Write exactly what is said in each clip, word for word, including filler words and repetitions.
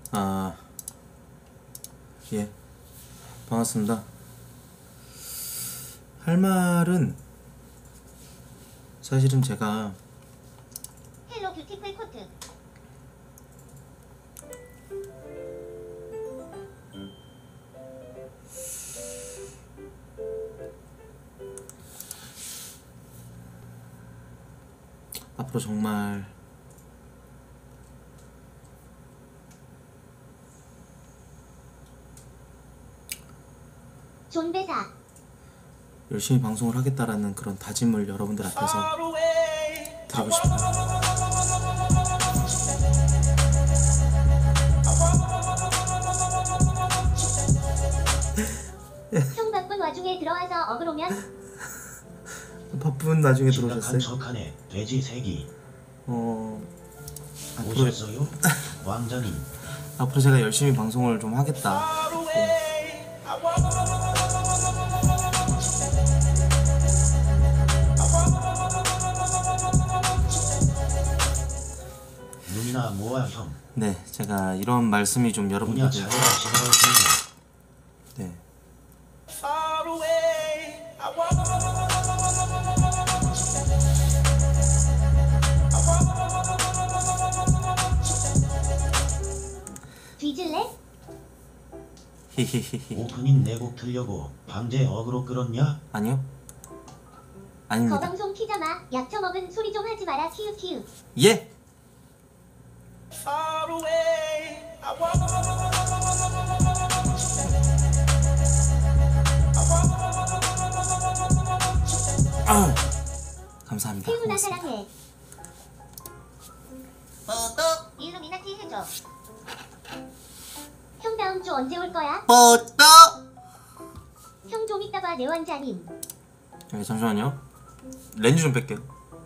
아, 예, 반갑습니다. 할 말은 사실은 제가 헬로 뷰티풀 코트. 앞으로 정말 존배사. 열심히 방송을 하겠다라는 그런 다짐을 여러분들 앞에서 드리고 싶어요. 형 바쁜 와중에 들어와서 어그로면? 바쁜 나중에 심각한 들어오셨어요? 척하네 돼지 새끼. 어... 앞으로, 오셨어요? 왕자님. 앞으로 제가 열심히 방송을 좀 하겠다. 예. 눈이나 모아 형. 네, 제가 이런 말씀이 좀 뭐냐 여러분들 잘해라 시끄러워. 네. 뒤질래? 히히히히. 오프닝 내 곡 틀려고 방제 어그로 끌었냐? 아니요. 아닙니다. 거방송 키자마. 약 처먹은 소리 좀 하지 마라. 키읔 키읔. 예. 아, 감사합니다. 태우나 고맙습니다. 사랑해. 일루미나티 해줘. 형 다음 주 언제 올 거야? 뽀또. 형 좀 이따가 내 완자님. 네, 잠시만요. 렌즈 좀 뺄게요.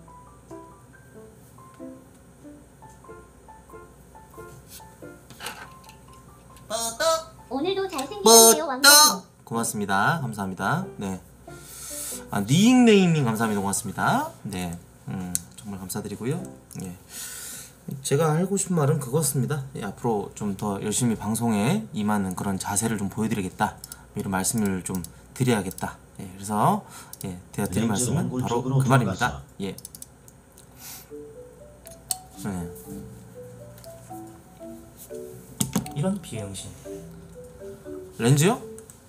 오늘도 잘생기셨네요 왕자님. 고맙습니다. 감사합니다. 네. 아, 닉네임님 감사합니다. 고맙습니다. 네. 음, 정말 감사드리고요. 예. 제가 하고 싶은 말은 그것입니다. 예, 앞으로 좀 더 열심히 방송에 임하는 그런 자세를 좀 보여드리겠다. 이런 말씀을 좀 드려야겠다. 예, 그래서 예, 제가 드릴 말씀은 바로 그 말입니다. 예. 네. 이런 비응신. 렌즈요?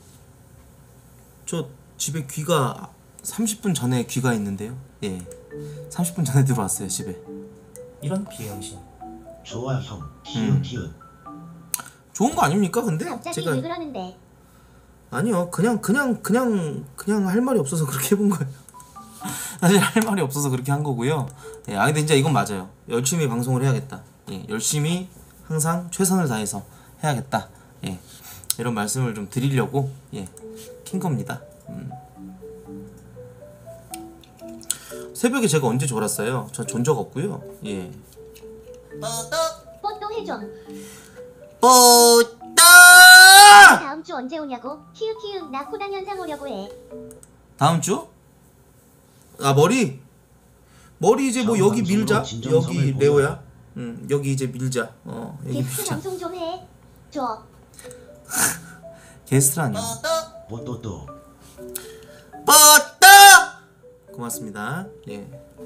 저 집에 귀가 삼십 분 전에 귀가 있는데요. 예. 삼십 분 전에 들어왔어요, 집에. 이런 비응신. 좋아 형. 키읔 음. 키읔. 좋은 거 아닙니까? 근데 갑자기 제가 왜 그러는데? 아니요. 그냥 그냥 그냥 그냥 할 말이 없어서 그렇게 해본 거예요. 사실 할 말이 없어서 그렇게 한 거고요. 예. 아 근데 진짜 이건 맞아요. 열심히 방송을 해야겠다. 예. 열심히 항상 최선을 다해서 해야겠다. 예. 이런 말씀을 좀 드리려고 예. 킨 겁니다. 음. 새벽에 제가 언제 졸았어요? 전 존 적 없고요. 예. 뽀또 해줘. 뽀또! 다음 주 언제 오냐고? 키읔 키읔. 나 코당 현상 오려고 해. 다음 주? 아 머리? 머리 이제 뭐 여기 밀자. 여기 레오야. 응 여기 이제 밀자. 어 여기 게스트 밀자. 방송 좀 해. 줘. 게스트라뇨. 뽀또또. 뽀또! 고맙습니다. 예.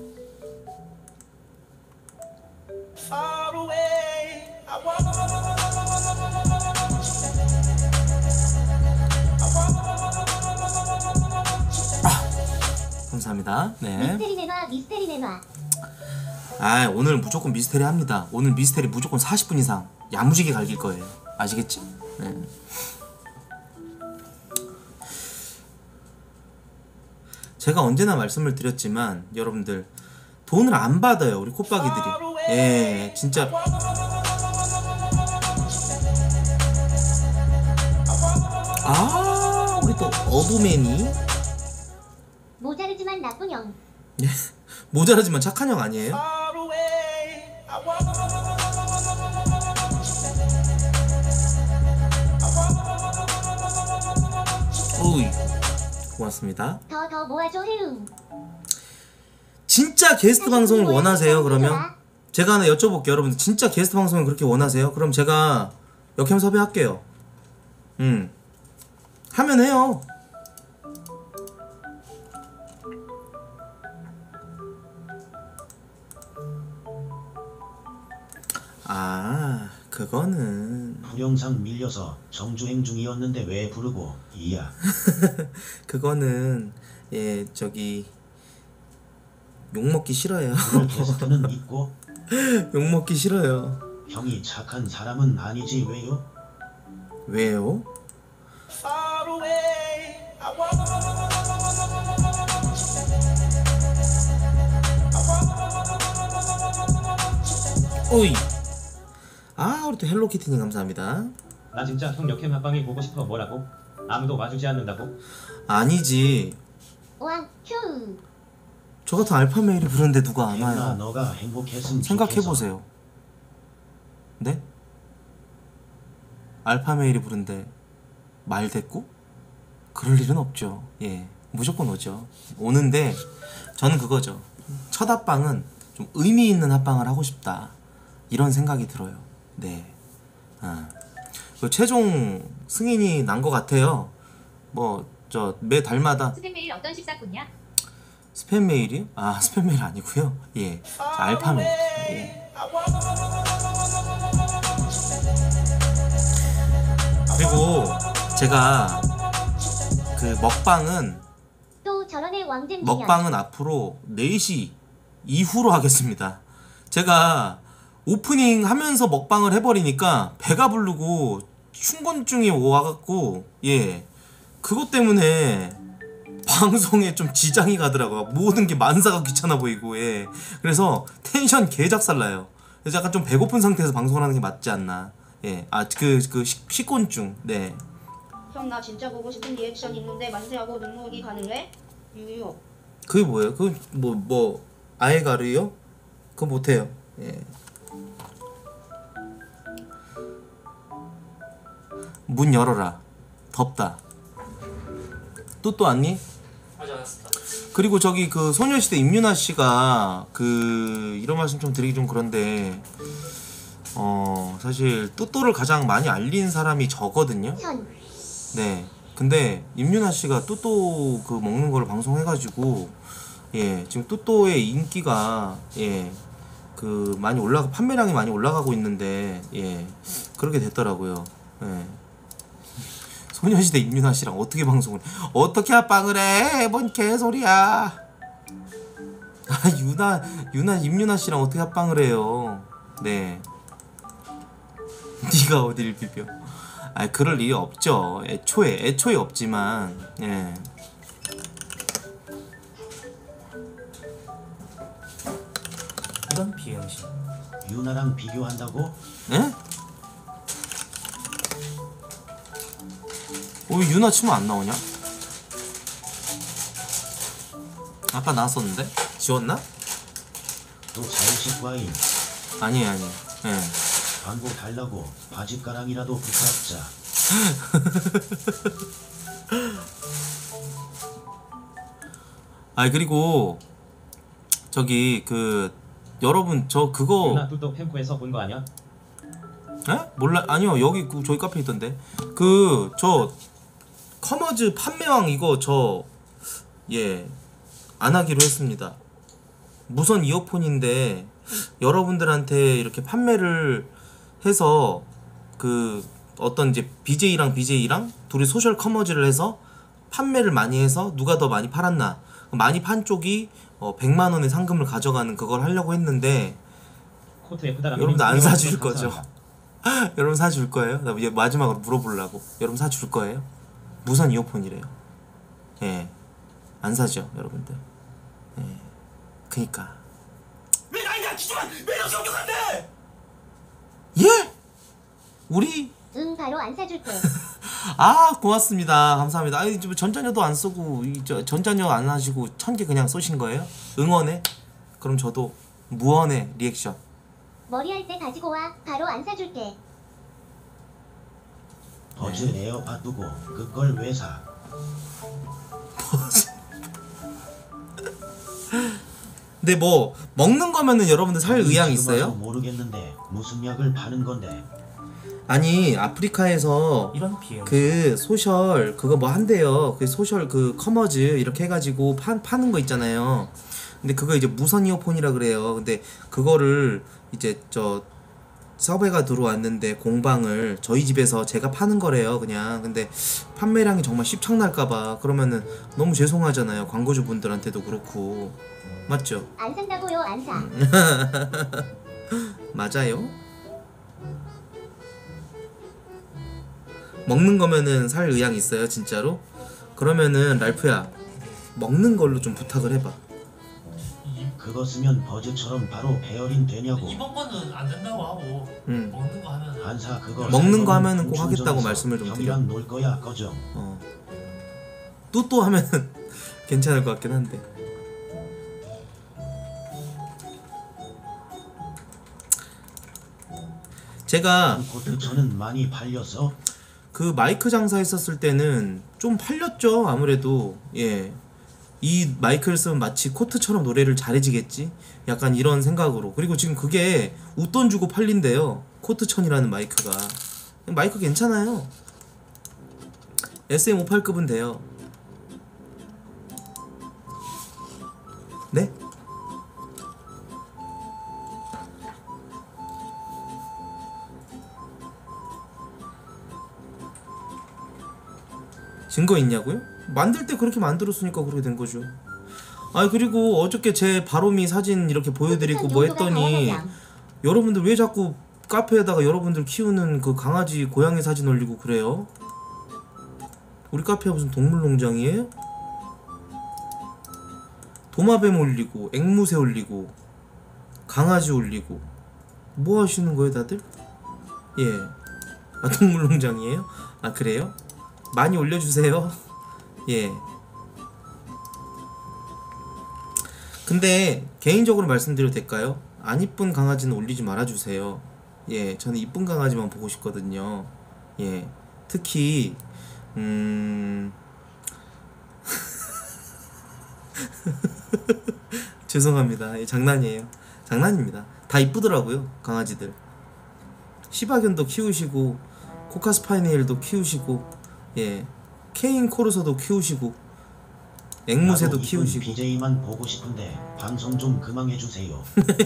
아, 감사합니다. 네. 미스테리 내놔. 미스테리 내놔. 아 오늘 무조건 미스테리 합니다. 오늘 미스테리 무조건 사십 분 이상 야무지게 갈길 거예요. 아시겠지? 네. 제가 언제나 말씀을 드렸지만 여러분들 돈을 안 받아요 우리 콧박이들이. 예 진짜 아 우리 또 어부맨이 모자르지만 나쁜 형. 예 모자라지만 착한 형 아니에요? 오이 고맙습니다. 더 더 모아줘 해응. 진짜 게스트 방송을 원하세요? 그러면 해줘라. 제가 하나 여쭤볼게요. 여러분들 진짜 게스트 방송을 그렇게 원하세요? 그럼 제가 역캠 섭외할게요. 음 하면 해요. 아 그거는 동영상 밀려서 정주행 중이었는데 왜 부르고 이야. 그거는 예 저기 욕먹기 싫어요. 그럴 게스트는 있고 욕먹기 싫어요. 형이 착한 사람은 아니지 왜요? 왜요? 오이. 아 우리 또 헬로키티님 감사합니다. 나 진짜 형 역캠 합방이 보고 싶어. 뭐라고? 아무도 와주지 않는다고? 아니지. 와, 휴. 저 같은 알파 메일이 부르는데 누가 안 나 와요? 너가 행복했으면 생각해보세요. 네? 알파 메일이 부른데 말 됐고? 그럴 일은 없죠. 예, 무조건 오죠. 오는데 저는 그거죠. 첫 합방은 좀 의미 있는 합방을 하고 싶다. 이런 생각이 들어요. 네. 아. 그 최종 승인이 난 것 같아요. 뭐 저 매 달마다 스팸 메일 어떤 십사꾼이야? 스팸 메일이요? 아 스팸 메일 아니고요. 예, 자, 알파 메일. 예. 그리고 제가 그 먹방은 또 저런 애 왕잼 기념. 먹방은 앞으로 네 시 이후로 하겠습니다. 제가 오프닝 하면서 먹방을 해버리니까 배가 부르고 충곤증이 와갖고 예 그것 때문에 방송에 좀 지장이 가더라고요. 모든 게 만사가 귀찮아 보이고 예 그래서 텐션 개작살나요. 그래서 약간 좀 배고픈 상태에서 방송을 하는 게 맞지 않나. 예 아 그 그 식곤증. 네 형 나 진짜 보고 싶은 리액션 있는데 만세하고 눈물이 가능해? 유유. 그게 뭐예요? 그 뭐 뭐 아예가르요? 그거 못해요. 예. 문 열어라. 덥다. 또 또 왔니? 아직 안 왔습니다. 그리고 저기 그 소녀시대 임윤아 씨가 그 이런 말씀 좀 드리기 좀 그런데 어 사실 또또를 가장 많이 알린 사람이 저거든요. 선. 네. 근데 임윤아 씨가 또또 그 먹는 거를 방송해가지고 예 지금 또또의 인기가 예 그 많이 올라가 판매량이 많이 올라가고 있는데 예 그렇게 됐더라고요. 예. 소녀시대 임윤아 씨랑 어떻게 방송을 어떻게 합방을 해? 뭔 개소리야? 아 유나 유나 임윤아 씨랑 어떻게 합방을 해요? 네. 네가 어디를 비벼? 아 그럴 일이 없죠. 애초에 애초에 없지만 예. 이런 비행신. 유나랑 비교한다고? 네? 어, 왜 유나 치면 안 나오냐? 아까 나왔었는데? 지웠나? 또 자의식과잉. 아니에요 아니에요. 예. 광고 달라고 바짓가랑이라도 부탁자. 아 그리고 저기 그 여러분 저 그거 유나 뚜또 팬코에서 본 거 아니야? 에? 몰라 아니요 여기 그 저희 카페에 있던데 그 저 커머즈 판매왕 이거 저 예 안 하기로 했습니다. 무선 이어폰인데 여러분들한테 이렇게 판매를 해서 그 어떤 이제 비제이랑 비제이랑 둘이 소셜 커머즈를 해서 판매를 많이 해서 누가 더 많이 팔았나 많이 판 쪽이 어 백만 원의 상금을 가져가는 그걸 하려고 했는데 코트 예쁘다라는 여러분들 안 민증 사줄 이런 거 거죠? 감사합니다. 여러분 사줄 거예요? 나 이제 마지막으로 물어보려고. 여러분 사줄 거예요? 무선 이어폰이래요. 예, 안 사죠, 여러분들. 예, 그니까. 왜 나이가 기지만 왜 이렇게 공격한대? 예? 우리 응 바로 안 사줄게. 아 고맙습니다. 감사합니다. 아니 좀 전자녀도 안 쓰고 이, 저, 전자녀 안 하시고 천 개 그냥 쏘신 거예요? 응원해? 그럼 저도 무언의 리액션. 머리할 때 가지고 와. 바로 안 사줄게. 버즈 에어팟 두고 그걸 왜 사? 근데 뭐 먹는 거면은 여러분들 살 의향 지금 와서 있어요? 모르겠는데 무슨 약을 파는 건데? 아니 아프리카에서 이런 비행. 그 소셜 그거 뭐 한대요. 그 소셜 그 커머즈 이렇게 해가지고 파, 파는 거 있잖아요. 근데 그거 이제 무선 이어폰이라 그래요. 근데 그거를 이제 저 섭외가 들어왔는데 공방을 저희 집에서 제가 파는 거래요 그냥. 근데 판매량이 정말 십창날까봐 그러면은 너무 죄송하잖아요 광고주분들한테도 그렇고. 맞죠? 안 산다고요 안 사. 맞아요. 먹는 거면은 살 의향 있어요 진짜로? 그러면은 랄프야 먹는 걸로 좀 부탁을 해봐. 이, 그거 쓰면 버즈처럼 바로 페어린 되냐고. 이번 거는 안 된다고 하고 응. 먹는 거 하면 한사 그거 먹는 거 살 하면은 거면 꼭 하겠다고 충전해서 말씀을 좀 드려. 형이랑 놀 거야 꺼져. 어. 뚜또 하면은 괜찮을 것 같긴 한데. 제가 코트 저는 많이 팔렸어. 그 마이크 장사 했었을 때는 좀 팔렸죠 아무래도. 예. 이 마이크를 쓰면 마치 코트처럼 노래를 잘해지겠지? 약간 이런 생각으로. 그리고 지금 그게 웃돈 주고 팔린대요 코트천이라는 마이크가. 마이크 괜찮아요. 에스엠 오십팔급은 돼요. 네? 증거 있냐고요? 만들 때 그렇게 만들었으니까 그렇게 된 거죠. 아 그리고 어저께 제 바로미 사진 이렇게 보여드리고 뭐 했더니 여러분들 왜 자꾸 카페에다가 여러분들 키우는 그 강아지 고양이 사진 올리고 그래요? 우리 카페가 무슨 동물농장이에요? 도마뱀 올리고 앵무새 올리고 강아지 올리고 뭐 하시는 거예요 다들? 예. 아 동물농장이에요? 아 그래요? 많이 올려주세요. 예. 근데 개인적으로 말씀드려도 될까요? 안 이쁜 강아지는 올리지 말아주세요. 예, 저는 이쁜 강아지만 보고 싶거든요. 예, 특히 음... 죄송합니다. 예, 장난이에요. 장난입니다. 다 이쁘더라고요 강아지들. 시바견도 키우시고 코카스파니엘도 키우시고 예, 케인 코르소도 키우시고 앵무새도 키우시고. 비제이만 보고 싶은데 방송 좀 그만 해주세요.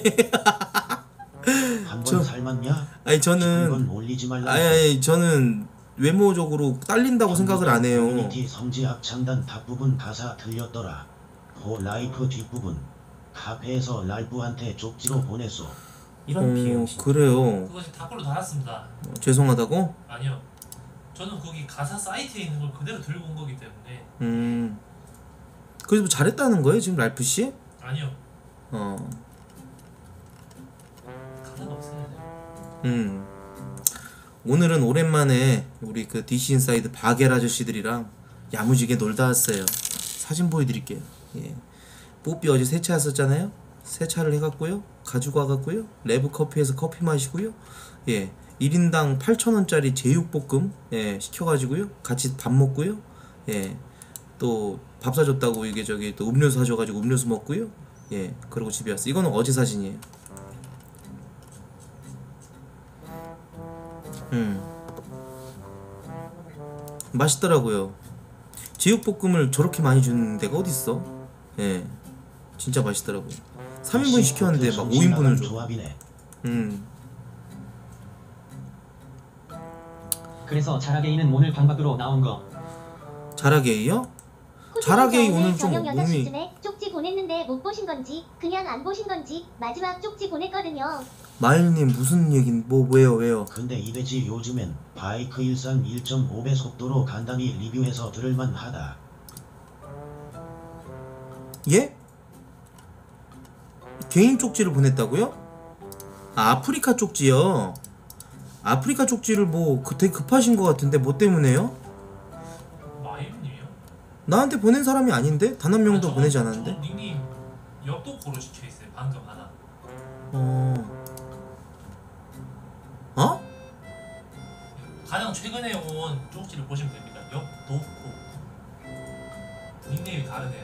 한 저- 번 삶았냐? 아니 건 저는 올리지 말라. 아니, 아니 저는 외모적으로 딸린다고 생각을 안 해요. 커뮤니티 성지 악창단 뒷부분 가사 들렸더라. 호 라이프 뒷부분 카페에서 랄프한테 쪽지로 보냈어. 이런 어, 비행신. 그래요. 그거 지금 댓글로 달았습니다. 어, 죄송하다고? 아니요. 저는 거기 가사 사이트에 있는 걸 그대로 들고 온 거기 때문에 음. 그래도 잘했다는 거예요 지금 랄프 씨? 아니요. 어. 가사가 없어야 돼요. 음. 오늘은 오랜만에 우리 그 디씨 인사이드 바겔 아저씨들이랑 야무지게 놀다 왔어요. 사진 보여드릴게요. 예. 뽀삐 어제 세차했었잖아요. 세차를 해갖고요. 가지고 와갖고요. 레브 커피에서 커피 마시고요. 예. 일 인당 팔천 원짜리 제육볶음 예, 시켜가지고요. 같이 밥 먹고요. 예. 또 밥 사줬다고 이게 저기 또 음료수 사줘가지고 음료수 먹고요. 예. 그리고 집에 왔어. 이거는 어제 사진이에요. 음. 맛있더라고요. 제육볶음을 저렇게 많이 주는 데가 어딨어? 예. 진짜 맛있더라고요. 삼 인분 시켰는데 막 오 인분을 줘. 조합이네. 음. 그래서 자라게이는 오늘 방 밖으로 나온 거. 자라게이요? 코트님 자라게이 저 오늘 좀 저녁 여섯 몸이- 시쯤에 쪽지 보냈는데 못 보신 건지 그냥 안 보신 건지 마지막 쪽지 보냈거든요. 마일님 무슨 얘긴 뭐 왜요 왜요? 근데 이 돼지 요즘엔 바이크 일상 일 점 오 배 속도로 간단히 리뷰해서 들을만 하다. 예? 개인 쪽지를 보냈다고요? 아, 아프리카 쪽지요. 아프리카 쪽지를 뭐 그 되게 급하신 것 같은데 뭐 때문에요? 마이님이요? 나한테 보낸 사람이 아닌데? 단 한 명도 저- 보내지 저 않았는데? 닉님 역도코로 시켜 있어요. 방금 하나. 어... 어? 가장 최근에 온 쪽지를 보시면 됩니다. 역도코. 닉네임이 다르네요.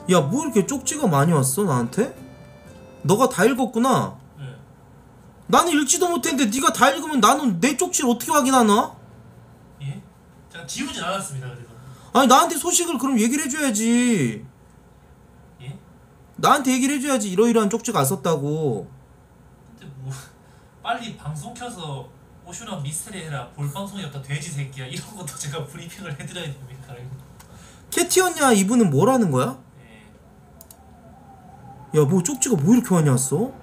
야, 뭐 이렇게 쪽지가 많이 왔어 나한테? 너가 다 읽었구나. 네. 나는 읽지도 못했는데 네가 다 읽으면 나는 내 쪽지를 어떻게 확인하나? 예? 제가 지우진 않았습니다. 그래서. 아니 나한테 소식을 그럼 얘기를 해줘야지. 예? 나한테 얘기를 해줘야지. 이러이러한 쪽지가 왔었다고. 근데 뭐 빨리 방송 켜서 오슈랑 미스테리 해라. 볼 방송이 없다 돼지 새끼야. 이런 것도 제가 브리핑을 해드려야 됩니까? 캐티언냐 이분은 뭐라는 거야? 예. 야, 뭐 쪽지가 뭐 이렇게 많이 왔어?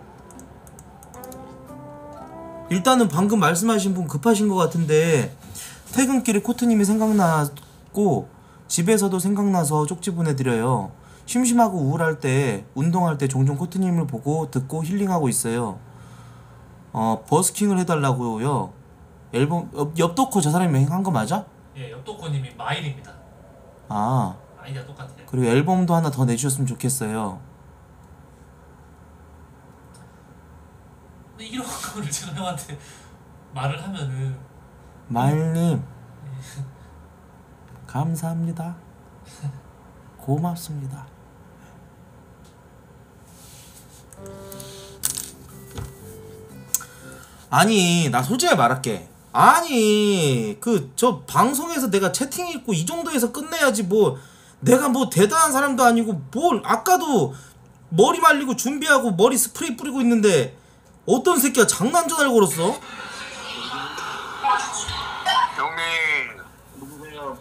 일단은 방금 말씀하신 분 급하신 것 같은데 퇴근길에 코트님이 생각나고 집에서도 생각나서 쪽지 보내드려요. 심심하고 우울할 때 운동할 때 종종 코트님을 보고 듣고 힐링하고 있어요. 어 버스킹을 해달라고요. 앨범 옆, 옆도커 저 사람이 한 거 맞아? 예, 옆도코님이 마일입니다. 아 아이디가 똑같아요. 그리고 앨범도 하나 더 내주셨으면 좋겠어요. 근데 이런 거를 제가 형한테 말을 하면은 마일님 감사합니다. 고맙습니다. 아니 나 솔직히 말할게. 아니 그 저 방송에서 내가 채팅 읽고 이 정도에서 끝내야지. 뭐 내가 뭐 대단한 사람도 아니고 뭘 아까도 머리 말리고 준비하고 머리 스프레이 뿌리고 있는데 어떤 새끼가 장난 전화를 걸었어? 형님 누구세요?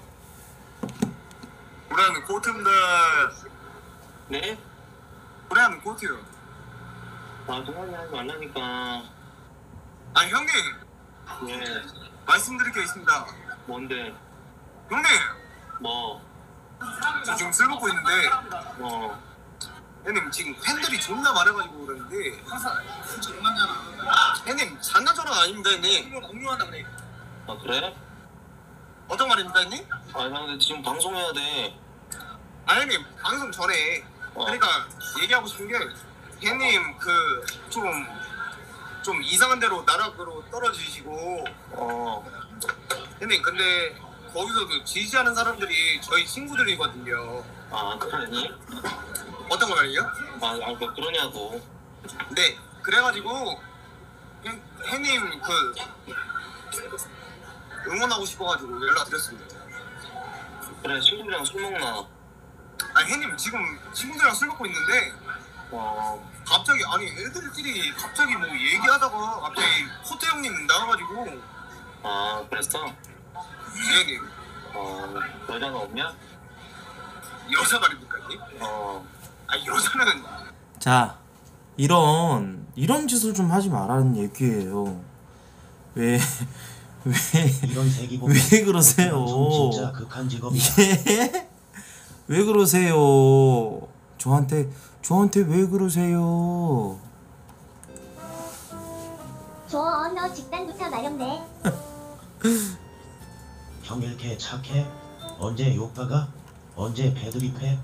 우리는 코트인데. 네? 우리는 코트요. 아 동환이 하지 말라니까. 아니 형님. 네. 말씀드릴 게 있습니다. 뭔데? 형님. 뭐? 저 지금 술 먹고 있는데. 어. 형님 지금 팬들이 존나 많아가지고 그러는데. 솔직히 장난잖아. 형님 장난처럼 아닙니다 형님. 이거 공유한다 그래. 아 그래? 어떤 말입니까 형님? 아 근데 지금 방송해야 돼. 아 형님 방송 전에 어. 그러니까 얘기하고 싶은 게 형님 그 좀 좀 이상한 데로 나락으로 떨어지시고 어. 형님 근데 거기서도 지지하는 사람들이 저희 친구들이거든요. 아 그러니? 어떤 거 말이요? 아, 아 뭐 그러냐고. 네 그래가지고 형, 형님 그 응원하고 싶어가지고 연락드렸습니다. 그래 친구들이랑 술 먹나? 아니 형님 지금 친구들이랑 술 먹고 있는데 어... 갑자기 아니 애들끼리 갑자기 뭐 얘기하다가 갑자기 코트 형님 나와가지고. 아 그랬어? 네 형님. 어... 여자는 없냐? 여자 말입니까 형님? 어... 아니 여자는. 자 이런 이런 짓을 좀 하지 말라는 얘기예요. 왜 왜, 이런 새끼 보면 왜 그러세요? 방송 진짜 극한 직업이야. 예? 왜 그러세요? 저한테 저한테 왜 그러세요? 저너 집단부터 마렵네. 형 이렇게 착해? 언제 욕박아? 언제 배드립해?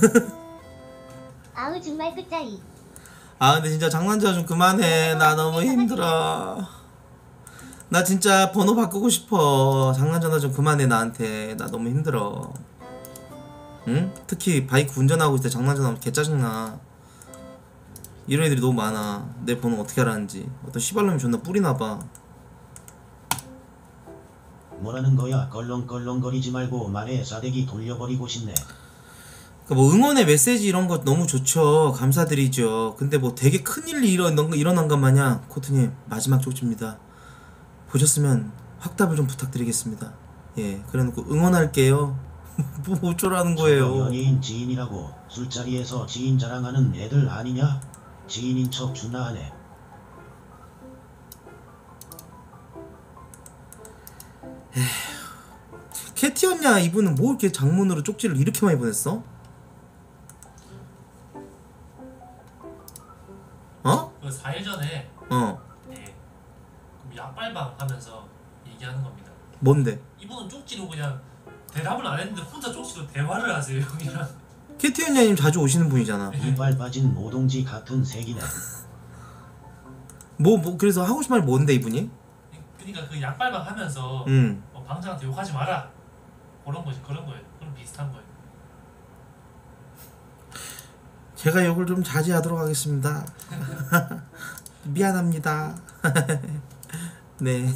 아우 정말 끝자리. 아 근데 진짜 장난전 좀 그만해. 나 너무 힘들어. 나 진짜 번호 바꾸고 싶어. 장난 전화 좀 그만해 나한테. 나 너무 힘들어. 응? 특히 바이크 운전하고 있을 때 장난 전화하면 개 짜증나. 이런 애들이 너무 많아. 내 번호 어떻게 알았는지. 어떤 씨발놈이 존나 뿌리나봐. 뭐라는 거야? 껄렁껄렁거리지 말고 말해. 싸대기 돌려버리고 싶네. 그러니까 뭐 응원의 메시지 이런 거 너무 좋죠. 감사드리죠. 근데 뭐 되게 큰일이 일어난, 일어난 것 마냥 코트님 마지막 쪽지입니다. 보셨으면 확답을 좀 부탁드리겠습니다. 예, 그래놓고 응원할게요. 뭐 어쩌라는 거예요. 연예인 지인이라고 술자리에서 지인 자랑하는 애들 아니냐? 지인인 척 존나 하네. 캐티였냐 이분은 뭐 이렇게 장문으로 쪽지를 이렇게 많이 보냈어? 어? 그 사 일 전에 어 예. 그럼 약발방 하면서 얘기하는 겁니다. 뭔데? 이분은 쪽지로 그냥 대답을 안 했는데 혼자 쪽지로 대화를 하세요 형이랑. 캐티언냐님 자주 오시는 분이잖아. 이빨 빠진 모동지 같은 새끼네. 뭐 뭐 그래서 하고 싶은 말 뭔데 이분이? 그러니까 그 약발방 하면서 음. 어, 방장한테 욕하지 마라 그런 거지. 그런 거예요. 그런 비슷한 거예요. 제가 욕을 좀 자제하도록 하겠습니다. 미안합니다. 네.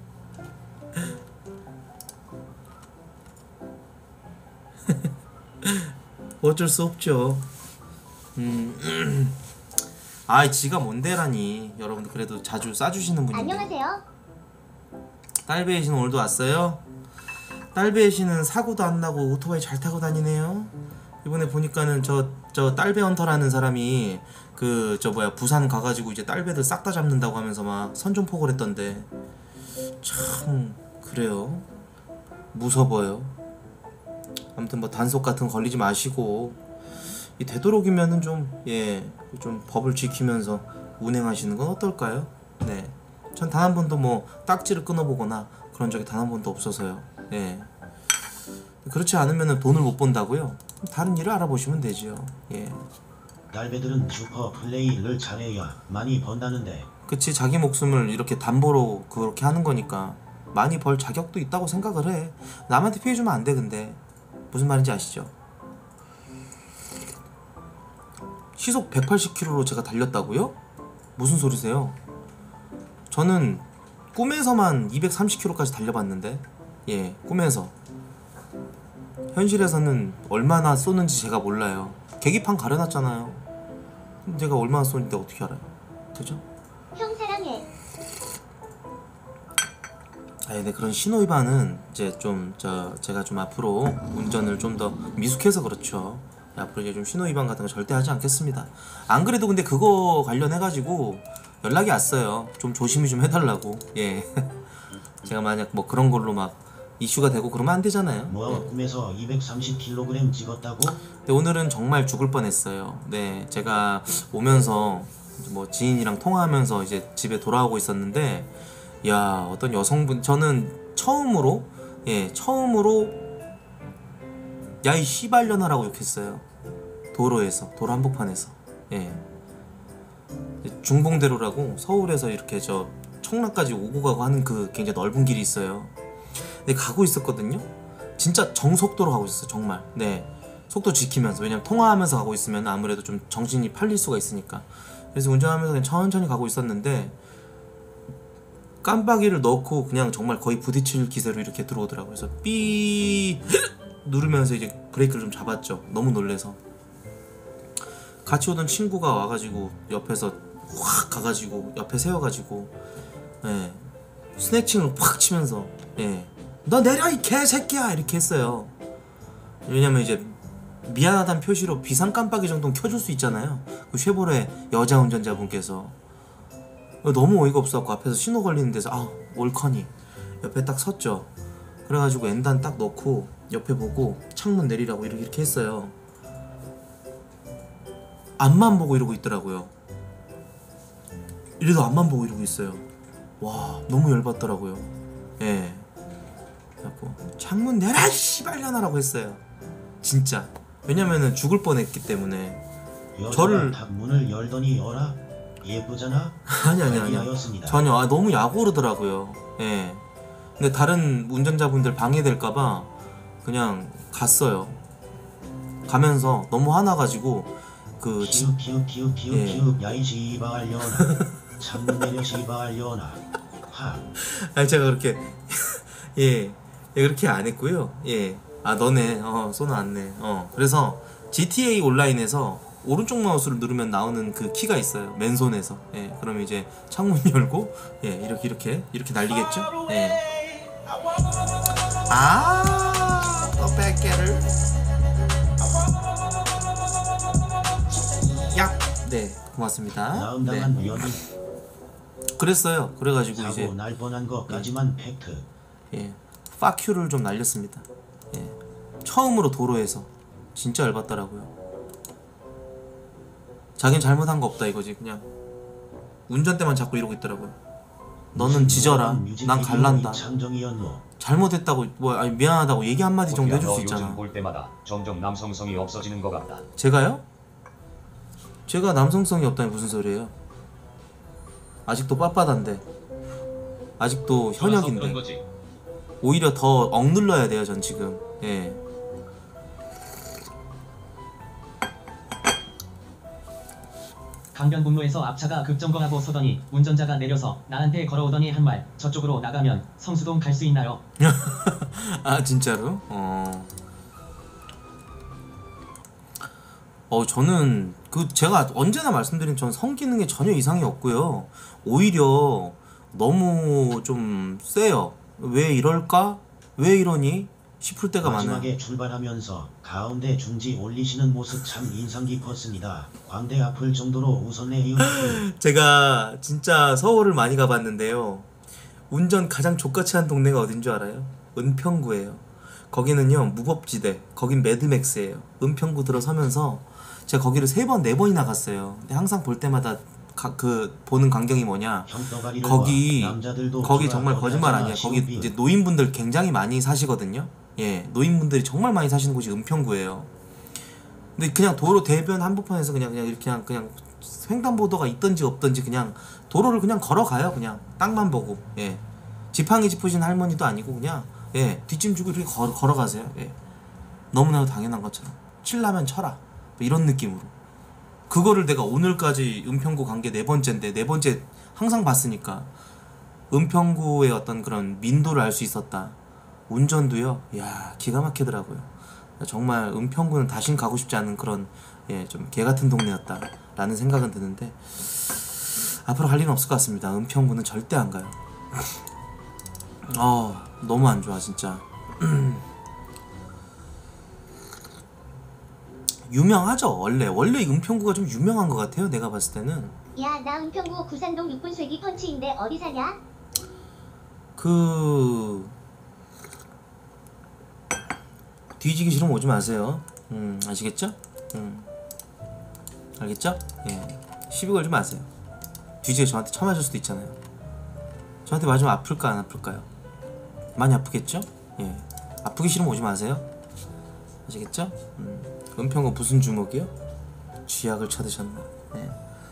어쩔 수 없죠. 음. 아, 지가 뭔데라니. 여러분들 그래도 자주 싸주시는 분인데. 안녕하세요. 딸배이 씨는 오늘도 왔어요? 딸배이 씨는 사고도 안 나고 오토바이 잘 타고 다니네요. 이번에 보니까는 저 저 딸배 헌터라는 사람이 그 저 뭐야 부산 가가지고 이제 딸배들 싹 다 잡는다고 하면서 막 선전포고를 했던데 참 그래요. 무서워요. 아무튼 뭐 단속 같은 거 걸리지 마시고 이 되도록이면은 좀 예 좀 법을 지키면서 운행하시는 건 어떨까요? 네. 전 단 한 번도 뭐 딱지를 끊어보거나 그런 적이 단 한 번도 없어서요. 예. 그렇지 않으면 돈을 못 번다고요? 다른 일을 알아보시면 되지요. 예. 딸배들은 슈퍼 플레이를 잘해야 많이 번다는데. 그치, 자기 목숨을 이렇게 담보로 그렇게 하는 거니까 많이 벌 자격도 있다고 생각을 해. 남한테 피해주면 안 돼. 근데 무슨 말인지 아시죠? 시속 백팔십 킬로미터로 제가 달렸다고요? 무슨 소리세요? 저는 꿈에서만 이백삼십 킬로미터까지 달려봤는데, 예, 꿈에서. 현실에서는 얼마나 쏘는지 제가 몰라요. 계기판 가려놨잖아요. 제가 얼마나 쏘는지 어떻게 알아요? 그죠? 형 사랑해. 아, 네, 그런 신호위반은 이제 좀 저 제가 좀 앞으로 운전을 좀 더 미숙해서 그렇죠. 앞으로 이제 좀 신호위반 같은 거 절대 하지 않겠습니다. 안 그래도 근데 그거 관련해가지고 연락이 왔어요. 좀 조심히 좀 해달라고. 예. 제가 만약 뭐 그런 걸로 막 이슈가 되고 그러면 안 되잖아요. 뭐 네. 꿈에서 이백삼십 킬로그램 찍었다고? 근데 오늘은 정말 죽을 뻔했어요. 네, 제가 오면서 뭐 지인이랑 통화하면서 이제 집에 돌아오고 있었는데, 야, 어떤 여성분, 저는 처음으로, 예, 처음으로 야이 씨발년아라고 욕했어요. 도로에서, 도로 한복판에서. 예. 중봉대로라고 서울에서 이렇게 저 청라까지 오고 가고 하는 그 굉장히 넓은 길이 있어요. 네, 가고 있었거든요. 진짜 정속도로 가고 있었어요. 정말. 네, 속도 지키면서. 왜냐면 통화하면서 가고 있으면 아무래도 좀 정신이 팔릴 수가 있으니까. 그래서 운전하면서 그냥 천천히 가고 있었는데 깜빡이를 넣고 그냥 정말 거의 부딪힐 기세로 이렇게 들어오더라고요. 그래서 삐 누르면서 이제 브레이크를 좀 잡았죠. 너무 놀래서. 같이 오던 친구가 와가지고 옆에서 확 가가지고 옆에 세워가지고, 예, 스네칭을 팍 치면서, 예, 너 내려 이 개새끼야 이렇게 했어요. 왜냐면 이제 미안하다는 표시로 비상 깜빡이 정도는 켜줄 수 있잖아요. 그 쉐보레 여자 운전자분께서 너무 어이가 없어갖고 앞에서 신호 걸리는 데서 아 올커니 옆에 딱 섰죠. 그래가지고 엔단 딱 넣고 옆에 보고 창문 내리라고 이렇게, 이렇게 했어요. 앞만 보고 이러고 있더라고요. 이래도 앞만 보고 이러고 있어요. 와, 너무 열받더라고요. 예. 그래갖고 창문 내라 씨발년아라고 했어요. 진짜. 왜냐면은 죽을 뻔했기 때문에. 저를 다 문을 열더니 열아 예쁘잖아. 아니 아니 아니 전혀. 아, 너무 야구르더라고요. 예. 근데 다른 운전자분들 방해될까봐 그냥 갔어요. 가면서 너무 화나가지고 그 키읔 키읔 키읔 키읔 예. 키읔 야이 씨발년아 창문 내려 씨발년아 하. 아니 제가 그렇게 예, 예 그렇게 안 했고요. 예. 아 너네 어 쏘나왔네. 어 그래서 지티에이 온라인에서 오른쪽 마우스를 누르면 나오는 그 키가 있어요. 맨손에서. 예. 그럼 이제 창문 열고 예 이렇게 이렇게 이렇게 날리겠죠. 예. 아, 너 백개를. 야, 네 고맙습니다. 다음 네. 당한 위험이 그랬어요. 그래가지고 사고 이제 날 뻔한 것까지만 팩트. 예, 파큐를 좀 날렸습니다. 예, 처음으로 도로에서 진짜 열받더라고요. 자긴 잘못한 거 없다 이거지. 그냥 운전대만 자꾸 이러고 있더라고요. 너는 지져라. 난 갈란다. 창정이었노. 잘못했다고 뭐 아니 미안하다고 얘기 한마디 정도 고티야, 해줄 너 수 요즘 있잖아. 볼 때마다 점점 남성성이 없어지는 것 같다. 제가요? 제가 남성성이 없다니 무슨 소리예요? 아직도 빳빳한데, 아직도 그런 현역인데 거지. 오히려 더 억눌러야 돼요 전 지금. 예. 강변북로에서 앞차가 급정거하고 서더니 운전자가 내려서 나한테 걸어오더니 한 말, 저쪽으로 나가면 성수동 갈 수 있나요? 아 진짜로? 어. 어 저는 그 제가 언제나 말씀드린 전 성기능에 전혀 이상이 없고요. 오히려 너무 좀 세요. 왜 이럴까? 왜 이러니? 싶을 때가 많아요. 마지막에 출발하면서 가운데 중지 올리시는 모습 참 인상 깊었습니다. 광대 아플 정도로 웃었네요. 제가 진짜 서울을 많이 가봤는데요. 운전 가장 족같이 한 동네가 어딘 줄 알아요? 은평구예요. 거기는요 무법지대, 거긴 매드맥스예요. 은평구 들어서면서 제가 거기를 세 번, 네 번이나 갔어요. 근데 항상 볼 때마다 가, 그 보는 광경이 뭐냐, 거기 거기 정말 거짓말 아니야. 거기 이제 노인분들 굉장히 많이 사시거든요. 예, 노인분들이 정말 많이 사시는 곳이 은평구예요. 근데 그냥 도로 대변 한복판에서 그냥 그냥 이렇게 그냥 그냥 횡단보도가 있던지 없던지 그냥 도로를 그냥 걸어가요. 그냥 땅만 보고. 예, 지팡이 짚으신 할머니도 아니고 그냥 예 뒷짐 주고 이렇게 걸, 걸어가세요. 예, 너무나도 당연한 것처럼 칠라면 쳐라 뭐 이런 느낌으로. 그거를 내가 오늘까지 은평구 간 게 네 번째인데 네 번째 항상 봤으니까 은평구의 어떤 그런 민도를 알 수 있었다. 운전도요, 야 기가 막히더라고요. 정말 은평구는 다신 가고 싶지 않은 그런 예 좀 개같은 동네였다 라는 생각은 드는데 앞으로 갈 일은 없을 것 같습니다. 은평구는 절대 안 가요. 어 너무 안 좋아 진짜. 유명하죠. 원래 원래 은평구가 좀 유명한 것 같아요. 내가 봤을 때는. 야, 나 은평구 구산동 육 분 쇠기 펀치인데 어디 사냐? 그 뒤지기 싫으면 오지 마세요. 음 아시겠죠? 음 알겠죠? 예 시비 걸지 마세요. 뒤지게 저한테 쳐맞을 수도 있잖아요. 저한테 맞으면 아플까 안 아플까요? 많이 아프겠죠? 예 아프기 싫으면 오지 마세요. 아시겠죠? 음. 은평구 무슨 주먹이요? 쥐약을 쳐드셨나? 예.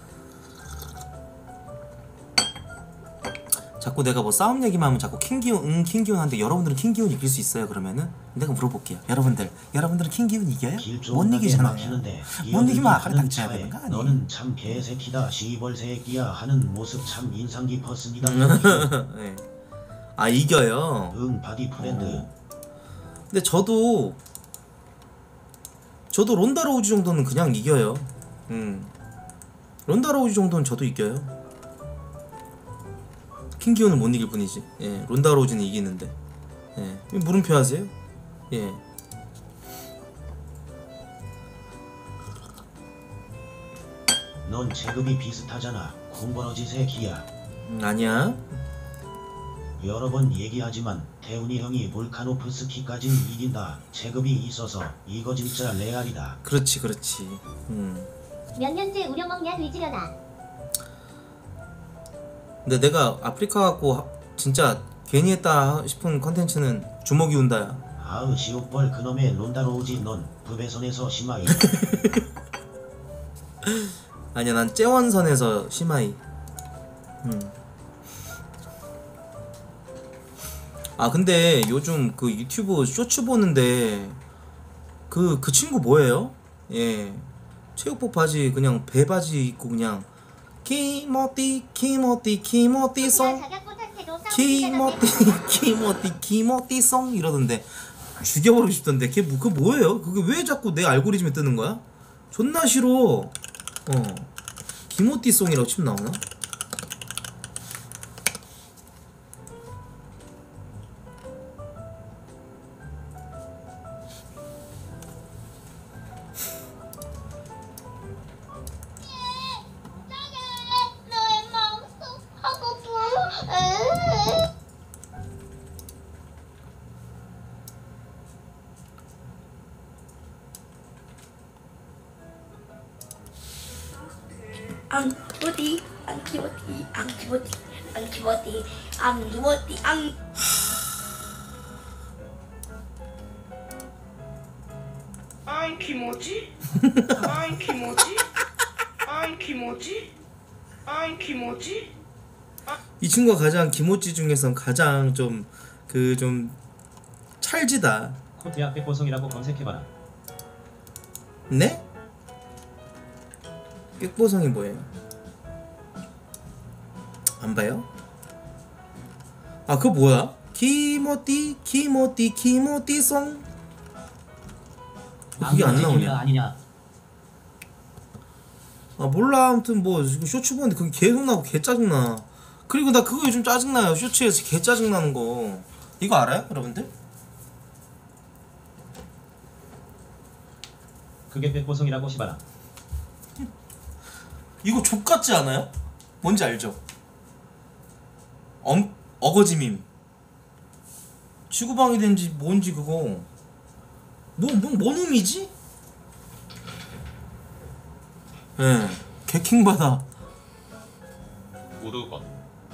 자꾸 내가 뭐 싸움 얘기만 하면 자꾸 킹기훈 응 킹기훈 하는데 여러분들은 킹기훈 이길 수 있어요? 그러면은 내가 물어볼게요. 여러분들 여러분들은 킹기훈 이겨요? 못 이기잖아요. 못 이기면 아까리 당쳐야 되는 거 아니에요? 너는 참 개새끼다 시벌 새끼야 하는 모습 참 인상 깊었습니다. 네. 아 이겨요? 응 바디 프렌드. 어. 근데 저도 저도 론다 로우지 정도는 그냥 이겨요. 음. 론다 로우지 정도는 저도 이겨요. 킹기훈은 못 이길 뿐이지. 예, 론다 로우지는 이기는데. 예, 물음표 하세요? 예. 넌 체급이 비슷하잖아. 콩버러지 새끼야. 음, 아니야. 여러 번 얘기하지만 태훈이 형이 볼카노프스키까진 이긴다. 체급이 있어서 이거 진짜 레알이다. 그렇지 그렇지. 음. 몇 년째 우려먹냐 돼지려나? 근데 내가 아프리카 갖고 진짜 괜히 했다 싶은 컨텐츠는 주먹이 운다야. 아으 시옷벌 그놈의 론다로우지 넌 부배선에서 심하이. 아니야 난 째원선에서 심하이. 음. 아 근데 요즘 그 유튜브 쇼츠 보는데 그 그 친구 뭐예요? 예 체육복 바지 그냥 배 바지 입고 그냥 키모띠 키모띠 키모띠송 키모띠 키모띠 키모띠송 이러던데 죽여버리고 싶던데 걔 뭐, 그 뭐예요? 그게 왜 자꾸 내 알고리즘에 뜨는 거야? 존나 싫어. 어 키모띠송이라고 치면 나오나? 앙키모티 앙키모티 앙키모티 앙키모티 앙키모티 앙 앙키모지 앙키모지 앙키모지 앙키모지 이 친구가 가장 기모찌 중에선 가장 좀 그 좀 찰지다. 코트야 백보성이라고 검색해봐라. 네? 빽보성이 뭐예요? 안 봐요? 아 그거 뭐야? 키모띠 키모띠 키모띠송 그게 안 나오냐? 아니냐? 아 몰라. 아무튼 뭐 쇼츠 보는데 그게 계속 나오고 개 짜증나. 그리고 나 그거 요즘 짜증나요. 쇼츠에서 개 짜증나는 거 이거 알아요 여러분들? 그게 백보성이라고 시바라. 이거 족같지 않아요? 뭔지 알죠? 엄, 어거지밈 지구방위 된지 뭔지 그거 뭐, 뭐, 뭔 의미지? 예, 네, 개킹받아. 우르곤.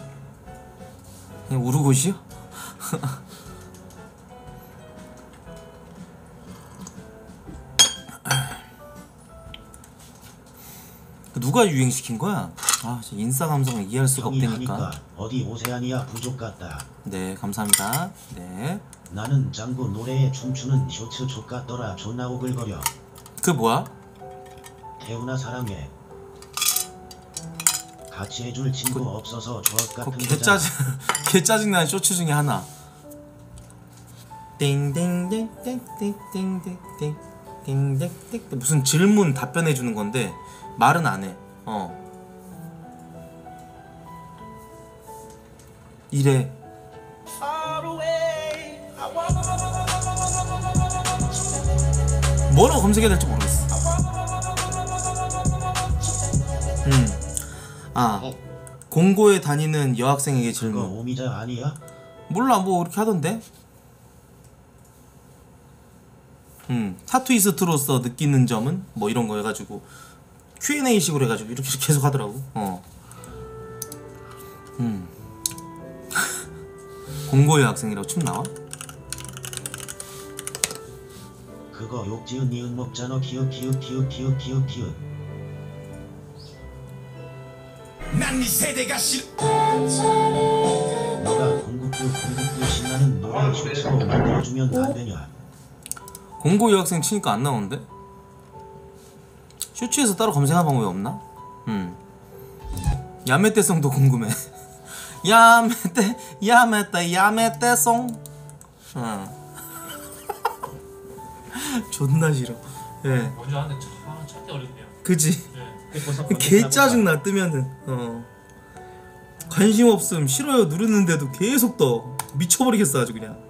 그냥 우르곳이요? 누가 유행시킨 거야? 아, 진짜 인싸 감성을 이해할 수가 형이 없다니까. 하니까 어디 오세아니아 부족 같다. 네, 감사합니다. 네. 나는 짱구 노래에 춤추는 쇼츠 족같더라. 존나 오글거려. 그 뭐야? 태훈아 사랑해. 같이 해줄 친구 없어서 조합 그 같은 개 거잖아. 짜증 개 짜증나는 쇼츠 중에 하나. 띵띵띵띵띵띵띵띵띵띵 무슨 질문 답변해 주는 건데 말은 안 해. 어. 이래. 뭐라고 검색해야 될지 모르겠어. 음. 아. 공고에 다니는 여학생에게 그거 질문. 오미자 아니야? 몰라 뭐 이렇게 하던데. 음. 타투이스트로서 느끼는 점은 뭐 이런 거 해가지고 큐 앤 에이 식으로 해가지고 이렇게 계속 하더라고. 어. 음. 공고의 학생이라고 춤 나와? 그거 욕지은 니은 먹잖아. 키읔 키읔 키읔 키읔 키읔 키읔. 난 네 세대가 싫어. 너가 공국도 공국도 신나는 노래 쇼츠로 만들어주면 안 되냐? 공고 여학생 치니까 안 나오는데? 쇼츠에서 따로 검색한 방법이 없나? 음. 야메떼송도 궁금해. 야메떼 야메떼 야메떼송. 어. 존나 싫어. 예. 뭔지 아는데 참 찾기 어렵네요. 그지? 네. 백보성 개 짜증나 뜨면은. 어. 관심 없음 싫어요 누르는데도 계속 떠. 미쳐버리겠어 아주 그냥.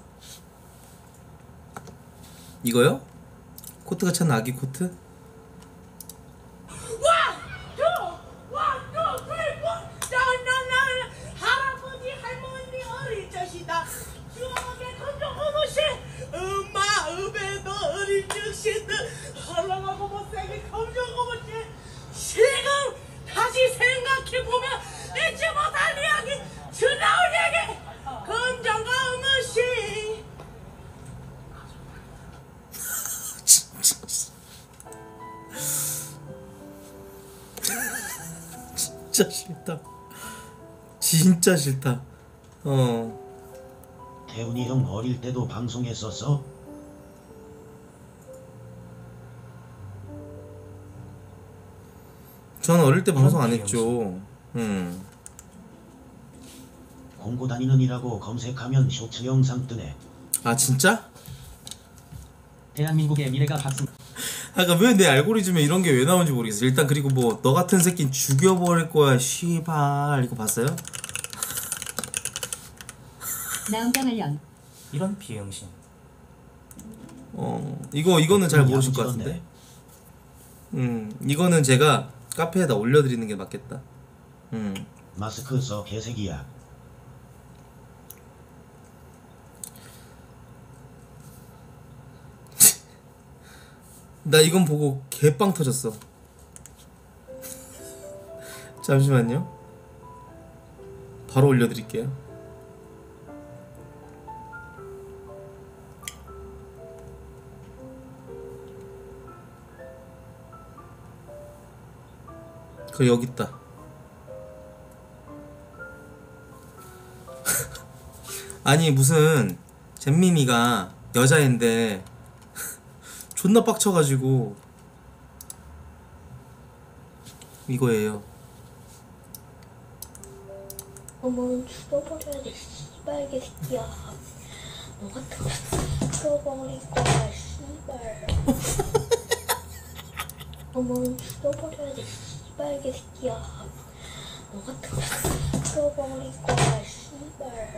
이거요? 코트가 찬 아기 코트? 할아버지 할머니 어릴 자시다. 추억의 감정 어머씨 엄마 음에도 어릴 적시도 헐렁하고 못생긴 감정 어머씨 지금 다시 생각해보면 잊지 못할 이야기 지나올 얘기 감정가 어머씨. 진짜 싫다. 진짜 싫다. 어. 태훈이 형 어릴 때도 방송했었어? 전 어릴 때 방송 안 했죠. 음. 공고 다니는 이라고 검색하면 쇼츠 영상 뜨네. 아 진짜? 대한민국의 미래가 밝습. 아까 왜 내 알고리즘에 이런 게 왜 나오는지 모르겠어. 일단 그리고 뭐 너 같은 새끼 죽여버릴 거야 씨발 이거 봤어요? 나은강을련 이런 비응신. 어 이거 이거는 잘 모르실 것 같은데. 음 이거는 제가 카페에다 올려드리는 게 맞겠다. 음 마스크 써 개새끼야. 나 이건 보고 개빵 터졌어. 잠시만요. 바로 올려드릴게요. 그 여기 있다. 아니 무슨 잼민이가 여자인데 존나 빡쳐가지고 이거예요. 어머 죽어버려야 돼 씨발 개새끼야. 너 같은 거 죽어버릴 거야 씨발. 어머 죽어버려야 돼 씨발 개새끼야. 너 같은 거 죽어버릴 거야 씨발.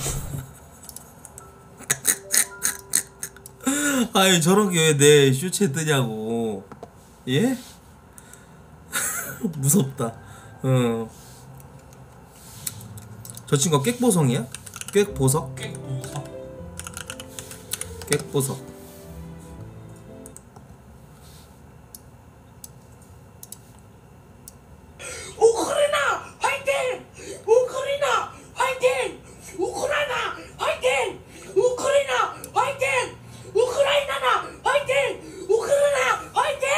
아니 저런 게 왜 내 쇼츠에 뜨냐고. 예? 무섭다. 어. 저 친구가 꽥보성이야? 꽥보석? 꽥보석. 꽥보석. 우크라이나 화이팅! 우크라이나 화이팅! 우크라이나 화이팅! 우크라이나 화이팅! 우크라이나나 화이팅! 우크라이나 화이팅!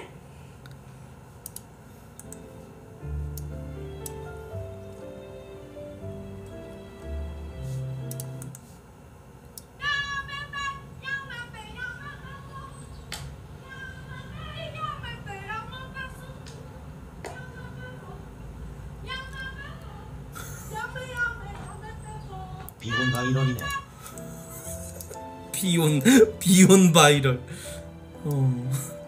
비혼 바이럴이네. 비온 비온 바이럴. 어.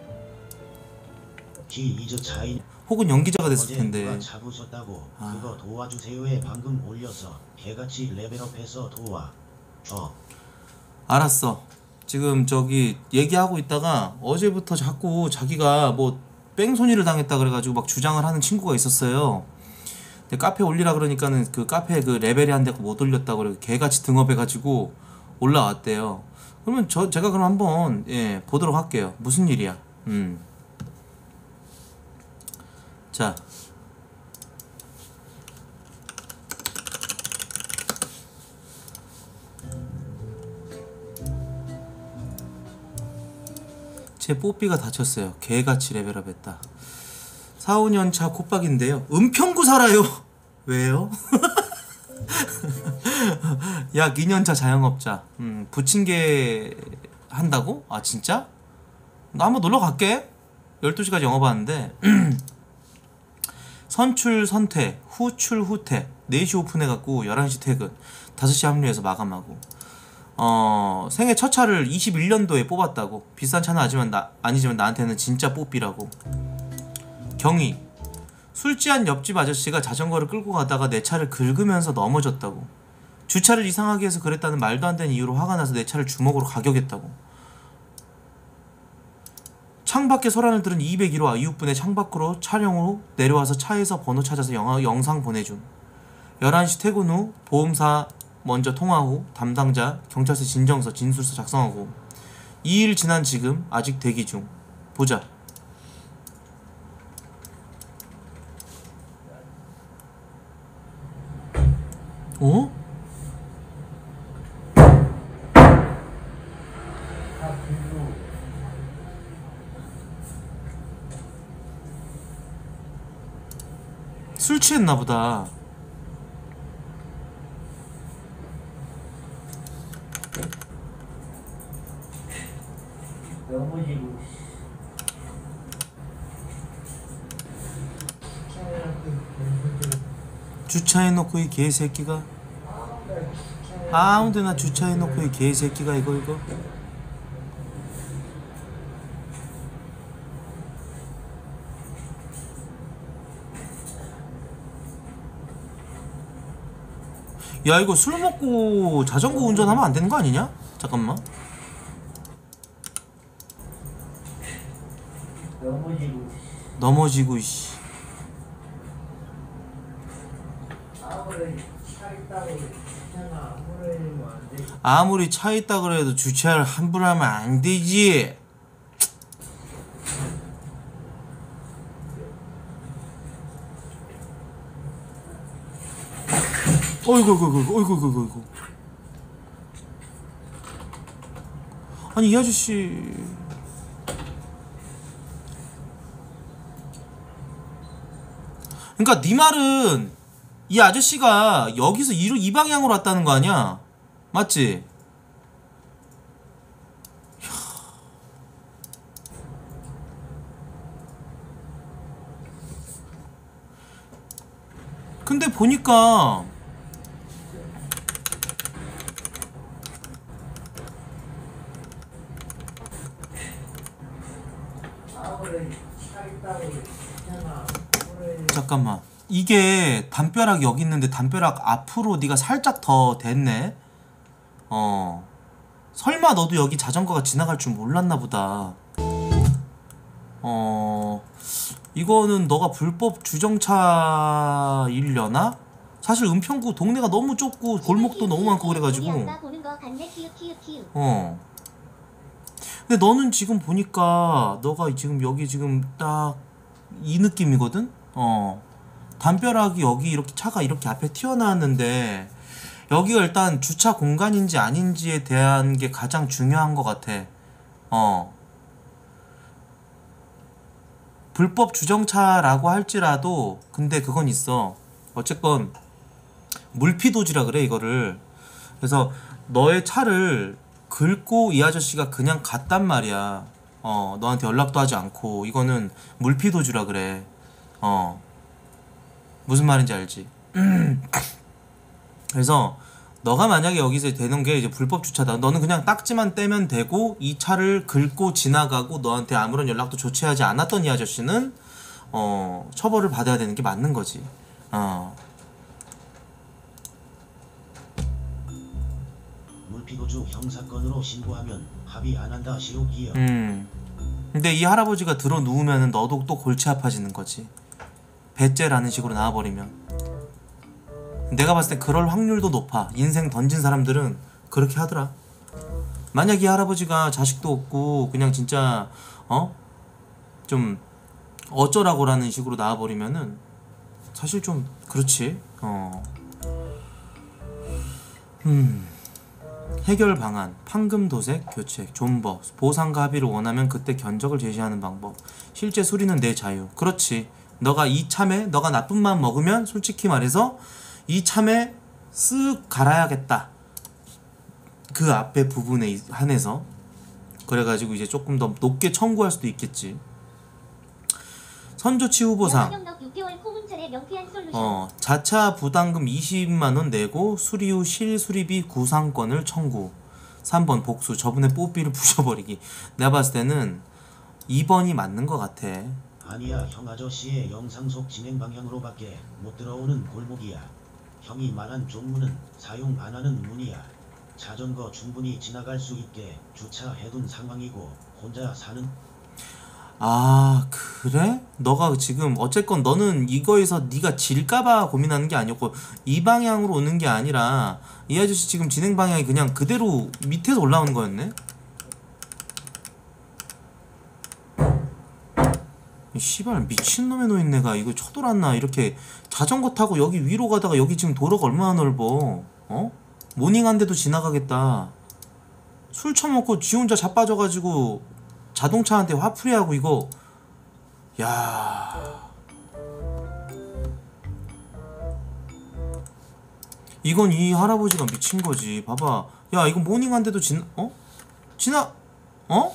기 이즈 차이. 혹은 연기자가 됐을 어제 텐데. 누가 자부 썼다고 아. 그거 도와주세요에 방금 올려서 개같이 레벨업해서 도와 줘. 알았어. 지금 저기 얘기하고 있다가 어제부터 자꾸 자기가 뭐 뺑소니를 당했다 그래가지고 막 주장을 하는 친구가 있었어요. 근데 카페 올리라 그러니까는 그 카페 그 레벨이 안 되고 못 올렸다고 그래. 개같이 등업해가지고 올라왔대요. 그러면 저 제가 그럼 한번 예 보도록 할게요. 무슨 일이야? 음. 자. 제 뽀삐가 다쳤어요. 개같이 레벨업했다. 사, 오 년 차 콧박인데요. 은평구 살아요. 왜요? 약 이 년 차 자영업자. 음, 부침개 한다고? 아 진짜? 나 한번 놀러 갈게. 열두 시까지 영업하는데 선출 선퇴, 후출 후퇴. 네 시 오픈해갖고 열한 시 퇴근, 다섯 시 합류해서 마감하고. 어 생애 첫 차를 이십일 년도에 뽑았다고. 비싼 차는 아니지만, 나, 아니지만 나한테는 진짜 뽀삐라고. 경위, 술 취한 옆집 아저씨가 자전거를 끌고 가다가 내 차를 긁으면서 넘어졌다고. 주차를 이상하게 해서 그랬다는 말도 안 되는 이유로 화가 나서 내 차를 주먹으로 가격했다고. 창밖에 소란을 들은 이백일 호 이웃분의 창밖으로 차량으로 내려와서 차에서 번호 찾아서 영화, 영상 보내줌. 열한 시 퇴근 후 보험사 먼저 통화 후 담당자 경찰서 진정서 진술서 작성하고. 이 일 지난 지금 아직 대기 중. 보자. 어? 술 취했나 보다. 주차해놓고 이 개새끼가. 아무데나 주차해놓고 이 개새끼가 이거 이거. 야 이거 술 먹고 자전거 운전하면 안 되는 거 아니냐? 잠깐만. 넘어지고 넘어지고 씨. 아무리 차 있다고 주차나 아무리 하면 안 돼. 아무리 차 있다 그래도 주차를 함부로 하면 안 되지. 어이구 어이구 어이구 어이구 어이구 어이구. 아니 이 아저씨 그러니까 네 말은 이 아저씨가 여기서 이로 이 방향으로 왔다는 거 아니야? 맞지? 근데 보니까 잠깐만, 이게 담벼락 여기 있는데 담벼락 앞으로 네가 살짝 더 됐네. 어 설마 너도 여기 자전거가 지나갈 줄 몰랐나 보다. 어 이거는 너가 불법 주정차이려나? 사실 은평구 동네가 너무 좁고 골목도 너무 많고 그래가지고 어 근데 너는 지금 보니까 너가 지금 여기 지금 딱 이 느낌이거든? 어 담벼락이 여기 이렇게 차가 이렇게 앞에 튀어나왔는데 여기가 일단 주차 공간인지 아닌지에 대한 게 가장 중요한 것 같아. 어 불법 주정차라고 할지라도 근데 그건 있어. 어쨌건 물피도지라 그래 이거를. 그래서 너의 차를 긁고 이 아저씨가 그냥 갔단 말이야. 어 너한테 연락도 하지 않고. 이거는 물피도주라 그래. 어 무슨 말인지 알지? 그래서 너가 만약에 여기서 되는 게 이제 불법 주차다. 너는 그냥 딱지만 떼면 되고 이 차를 긁고 지나가고 너한테 아무런 연락도 조치하지 않았던 이 아저씨는 어 처벌을 받아야 되는 게 맞는 거지. 어 물피도주 형사건으로 신고하면 합의 안 한다 시옥이야. 음. 근데 이 할아버지가 들어 누우면은 너도 또 골치 아파지는 거지. 배째라는 식으로 나와버리면. 내가 봤을 때 그럴 확률도 높아. 인생 던진 사람들은 그렇게 하더라. 만약 이 할아버지가 자식도 없고 그냥 진짜 어? 좀 어쩌라고라는 식으로 나와버리면은 사실 좀 그렇지. 어. 음. 해결 방안, 판금 도색, 교체, 존버, 보상과 합의를 원하면 그때 견적을 제시하는 방법. 실제 수리는 내 자유. 그렇지. 너가 이 참에 너가 나쁜 마음 먹으면 솔직히 말해서 이 참에 쓱 갈아야겠다. 그 앞에 부분에 한해서. 그래가지고 이제 조금 더 높게 청구할 수도 있겠지. 선조치 후보상. 어, 자차 부담금 이십만 원 내고 수리 후 실수리비 구상권을 청구. 삼 번 복수. 저분의 뽀삐를 부셔버리기. 내가 봤을 때는 이 번이 맞는 것 같아. 아니야, 형 아저씨의 영상 속 진행 방향으로밖에 못 들어오는 골목이야. 형이 말한 종문은 사용 안 하는 문이야. 자전거 충분히 지나갈 수 있게 주차해둔 상황이고 혼자 사는. 아 그래? 너가 지금 어쨌건 너는 이거에서 네가 질까봐 고민하는 게 아니었고 이 방향으로 오는 게 아니라 이 아저씨 지금 진행 방향이 그냥 그대로 밑에서 올라오는 거였네? 이 씨발 미친놈의 노인네가 이거 쳐돌았나. 이렇게 자전거 타고 여기 위로 가다가 여기 지금 도로가 얼마나 넓어. 어? 모닝한데도 지나가겠다. 술 처먹고 지 혼자 자빠져가지고 자동차한테 화풀이하고 이거. 야 이건 이 할아버지가 미친거지. 봐봐. 야 이거 모닝한데도 지나 어? 지나 어?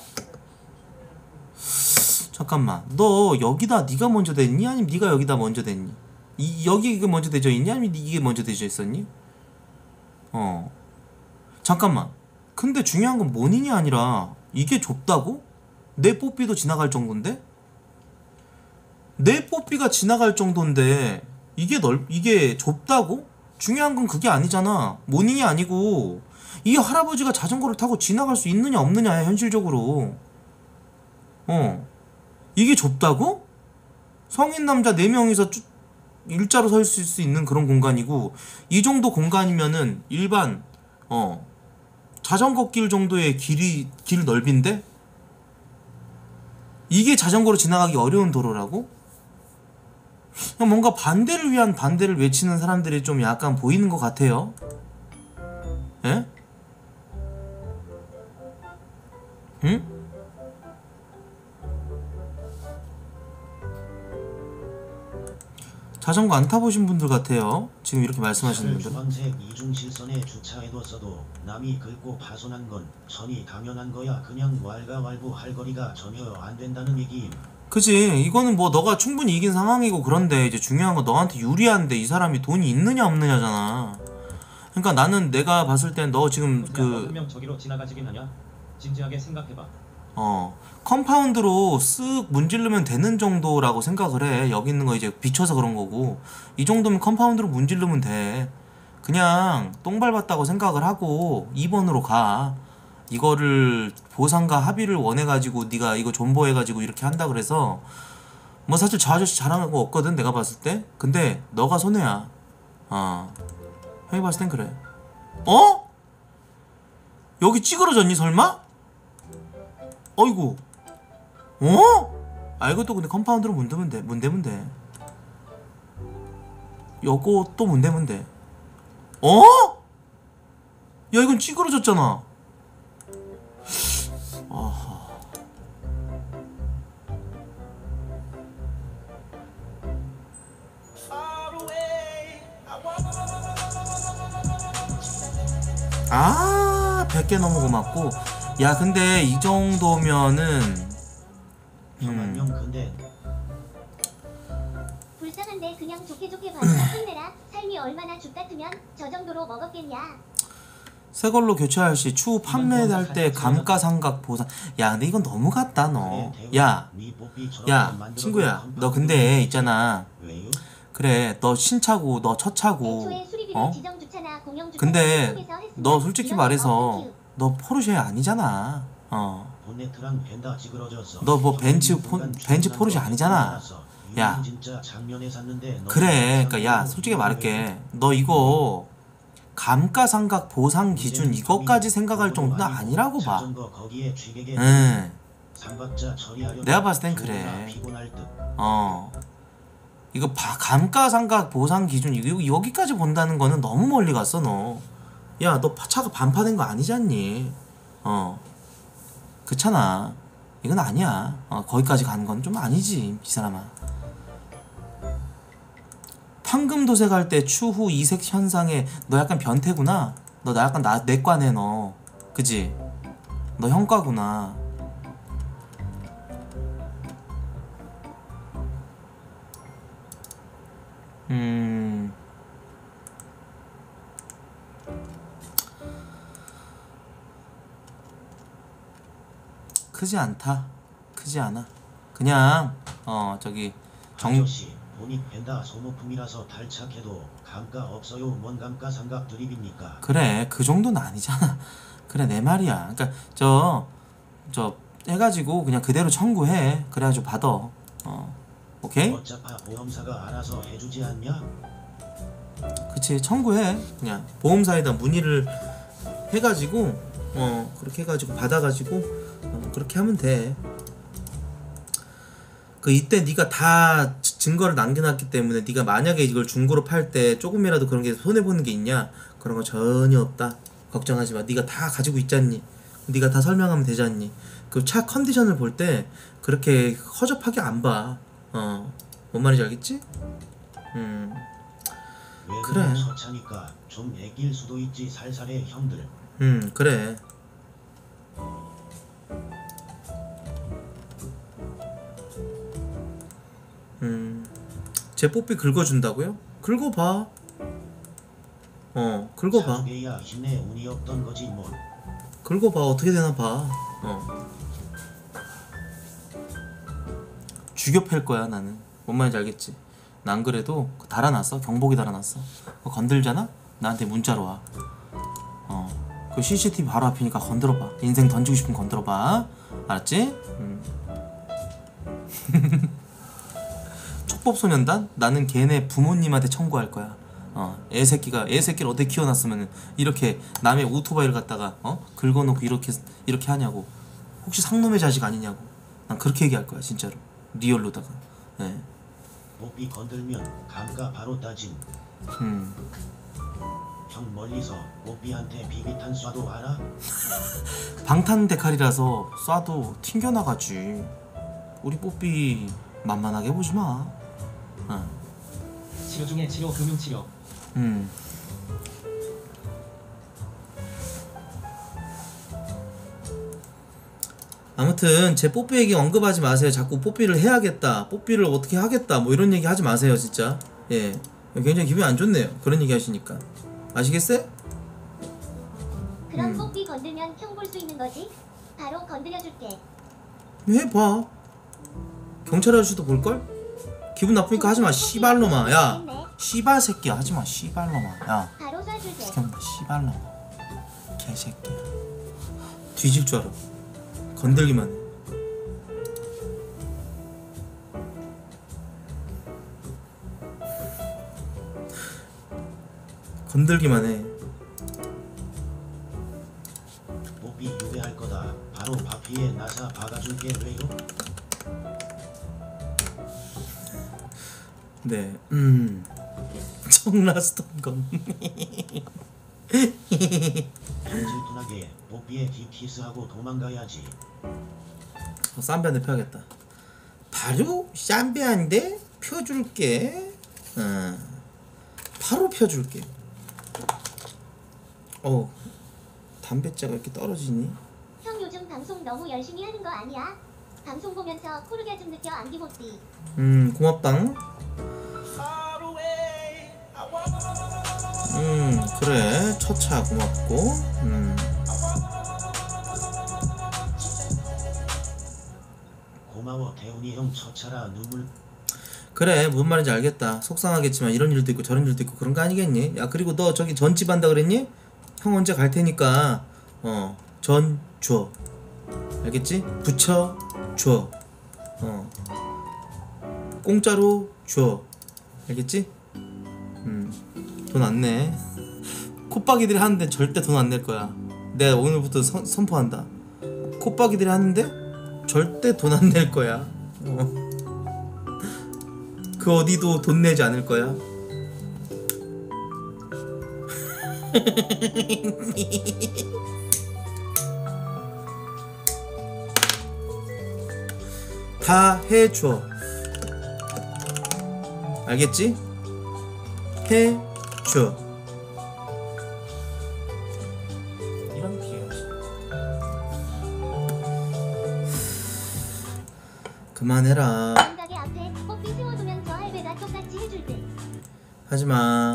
잠깐만. 너 여기다 네가 먼저 댔니? 아니면 네가 여기다 먼저 댔니? 이, 여기 이게 먼저 대져 있니? 아니면 이게 먼저 대져 있었니? 어 잠깐만. 근데 중요한 건 모닝이 아니라 이게 좁다고? 내 뽀삐도 지나갈 정도인데? 내 뽀삐가 지나갈 정도인데 이게 넓 이게 좁다고? 중요한 건 그게 아니잖아. 모닝이 아니고 이 할아버지가 자전거를 타고 지나갈 수 있느냐 없느냐야 현실적으로. 어 이게 좁다고? 성인 남자 네 명이서 쭉 일자로 서 있을 수 있는 그런 공간이고 이 정도 공간이면은 일반 어 자전거 길 정도의 길이 길 넓인데 이게 자전거로 지나가기 어려운 도로라고? 그냥 뭔가 반대를 위한 반대를 외치는 사람들이 좀 약간 보이는 것 같아요. 예? 응? 자전거 안 타보신 분들 같아요. 지금 이렇게 말씀하시는 분들. 주황색 이중실선에 주차해뒀어도 남이 긁고 파손한 건 천이 당연한 거야. 그냥 왈가왈부 할 거리가 전혀 안 된다는 얘기임. 그지. 이거는 뭐 너가 충분히 이긴 상황이고 그런데 이제 중요한 건 너한테 유리한데 이 사람이 돈이 있느냐 없느냐잖아. 그러니까 나는 내가 봤을 땐 너 지금 그 한명 저기로 지나가지긴 하냐? 진지하게 생각해봐. 어 컴파운드로 쓱 문지르면 되는 정도라고 생각을 해. 여기 있는 거 이제 비춰서 그런 거고 이 정도면 컴파운드로 문지르면 돼. 그냥 똥 밟았다고 생각을 하고 이 번으로 가. 이거를 보상과 합의를 원해가지고 네가 이거 존버해가지고 이렇게 한다 그래서 뭐 사실 저 아저씨 잘하는 거 없거든 내가 봤을 때. 근데 너가 손해야. 어 형이 봤을 땐 그래. 어? 여기 찌그러졌니 설마? 어이구. 어? 아 이것도 근데 컴파운드로 문대면 돼. 문대면 돼. 요거 또 문대면 돼. 어? 야 이건 찌그러졌잖아. 아하. 아 백 개 너무 고맙고. 야 근데 이 정도면은 형안녕 근데 불쌍한데 그냥 좋게 좋게 봐주라 힘내라. 삶이 얼마나 죽 같으면 저 정도로 먹었겠냐. 새걸로 교체할 시 추후 판매할 때 감가상각 보상. 야 근데 이건 너무 같다 너. 야, 야 친구야 너 근데 있잖아. 그래 너 신차고 너 첫 차고 어? 근데 너 솔직히 말해서 너 포르쉐 아니잖아. 어. 본네트랑 벤다 찌그러졌어. 너 뭐 벤츠 포, 벤츠 포르쉐 아니잖아. 야 진짜 작년에 샀는데 그래 그니까 야 솔직히 말할게. 너 이거 감가상각 보상 기준 이것까지 생각할 정도는 아니라고 봐. 응. 내가 봤을 땐 그래. 어. 이거 바, 감가상각 보상 기준 이거 여기까지 본다는 거는 너무 멀리 갔어 너. 야 너 차가 반파된 거 아니잖니. 어. 그렇잖아. 이건 아니야. 어, 거기까지 가는 건 좀 아니지 이 사람아. 황금 도색할 때 추후 이색 현상에 너 약간 변태구나. 너 나 약간 나 내과네 너. 그지? 너 형과구나. 음. 크지 않다. 크지 않아. 그냥 어 저기 정 아저씨 돈이 벤다 소모품이라서 탈착해도 감가 없어요. 뭔 감가상각 드립입니까? 그래 그 정도는 아니잖아. 그래 내 말이야. 그러니까 저 저 해가지고 그냥 그대로 청구해. 그래가지고 받아. 어 오케이? 어차피 보험사가 알아서 해주지 않냐? 그치 청구해. 그냥 보험사에다 문의를 해가지고 어 그렇게 해가지고 받아가지고 어, 그렇게 하면 돼. 그 이때 네가 다 증거를 남겨놨기 때문에 네가 만약에 이걸 중고로 팔 때 조금이라도 그런 게 손해보는 게 있냐? 그런 거 전혀 없다. 걱정하지 마. 네가 다 가지고 있잖니. 네가 다 설명하면 되잖니. 그 차 컨디션을 볼 때 그렇게 허접하게 안 봐. 어, 뭔 말인지 알겠지? 음, 그래. 서차니까 좀 애길 수도 있지 살살해 형들. 음, 그래. 음, 제 뽀삐 긁어준다고요? 긁어봐. 어, 긁어봐. 사주게야 힘내 운이 없던 거지 뭘. 긁어봐. 어떻게 되나 봐. 어. 죽여 팰 거야 나는. 뭔 말인지 알겠지? 난 그래도 달아놨어. 경보기 달아놨어. 그거 건들잖아? 나한테 문자로 와. 어. 그 씨씨티비 바로 앞이니까 건들어봐. 인생 던지고 싶으면 건들어봐. 알았지? 음. 촉법소년단? 나는 걔네 부모님한테 청구할 거야. 어, 애새끼가 애새끼를 어떻게 키워놨으면 이렇게 남의 오토바이를 갖다가 어? 긁어놓고 이렇게 이렇게 하냐고. 혹시 상놈의 자식 아니냐고. 난 그렇게 얘기할 거야 진짜로. 리얼로다가. 예. 뽀삐 건들면 감가 바로 따짐. 음. 형 멀리서 뽀삐한테 비비탄 쏴도 알아? 방탄 데칼이라서 쏴도 튕겨나가지. 우리 뽀삐 만만하게 보지 마. 어. 치료 중에 치료 금융치료. 음. 아무튼 제 뽀삐 얘기 언급하지 마세요. 자꾸 뽀삐를 해야겠다, 뽀삐를 어떻게 하겠다, 뭐 이런 얘기 하지 마세요 진짜. 예, 굉장히 기분이 안 좋네요 그런 얘기 하시니까. 아시겠어요? 그럼 음. 뽀삐 건들면 형 볼 수 있는 거지? 바로 건드려줄게. 해봐. 경찰 아저씨도 볼걸? 기분 나쁘니까 하지마 씨발놈아. 야 씨발 새끼야 하지마 씨발놈아. 야 바로 쏴줄게. 시켰다 씨발놈아 개새끼야. 뒤질 줄 알아. 건들기만 해. 건들기만 해. 뽀삐 유배할 거다. 바로 바피에 나사 박아줄게 왜요? 네, 음, 청라스톤건. 질투나게 뽀삐에 딥키스하고 도망가야지. 어, 쌈배 한대 펴야겠다. 바로 쌈배한테 펴줄게. 어, 바로 펴줄게. 어, 담배자가 이렇게 떨어지니? 형 요즘 방송 너무 열심히 하는 거 아니야? 방송 보면서 코르게 좀 느껴 안기모띠. 음, 고맙당. 음, 그래. 첫차 고맙고. 음. 고마워 태훈이 형 첫차라 눈물. 그래, 무슨 말인지 알겠다. 속상하겠지만 이런 일도 있고 저런 일도 있고 그런 거 아니겠니? 야, 그리고 너 저기 전집 한다 그랬니? 형 언제 갈 테니까 어, 전 줘. 알겠지? 붙여 줘. 어. 공짜로 줘. 알겠지? 음. 돈 안 내. 콧박이들이 하는데 절대 돈 안 낼 거야. 내가 오늘부터 선, 선포한다. 콧박이들이 하는데 절대 돈 안 낼 거야. 어. 그 어디도 돈 내지 않을 거야. 다 해줘. 알겠지? 해줘. 이런 비행. 그만해라. 가게 앞에 뽀삐 세워두면 저 할배가 똑같이 해줄 듯. 하지마.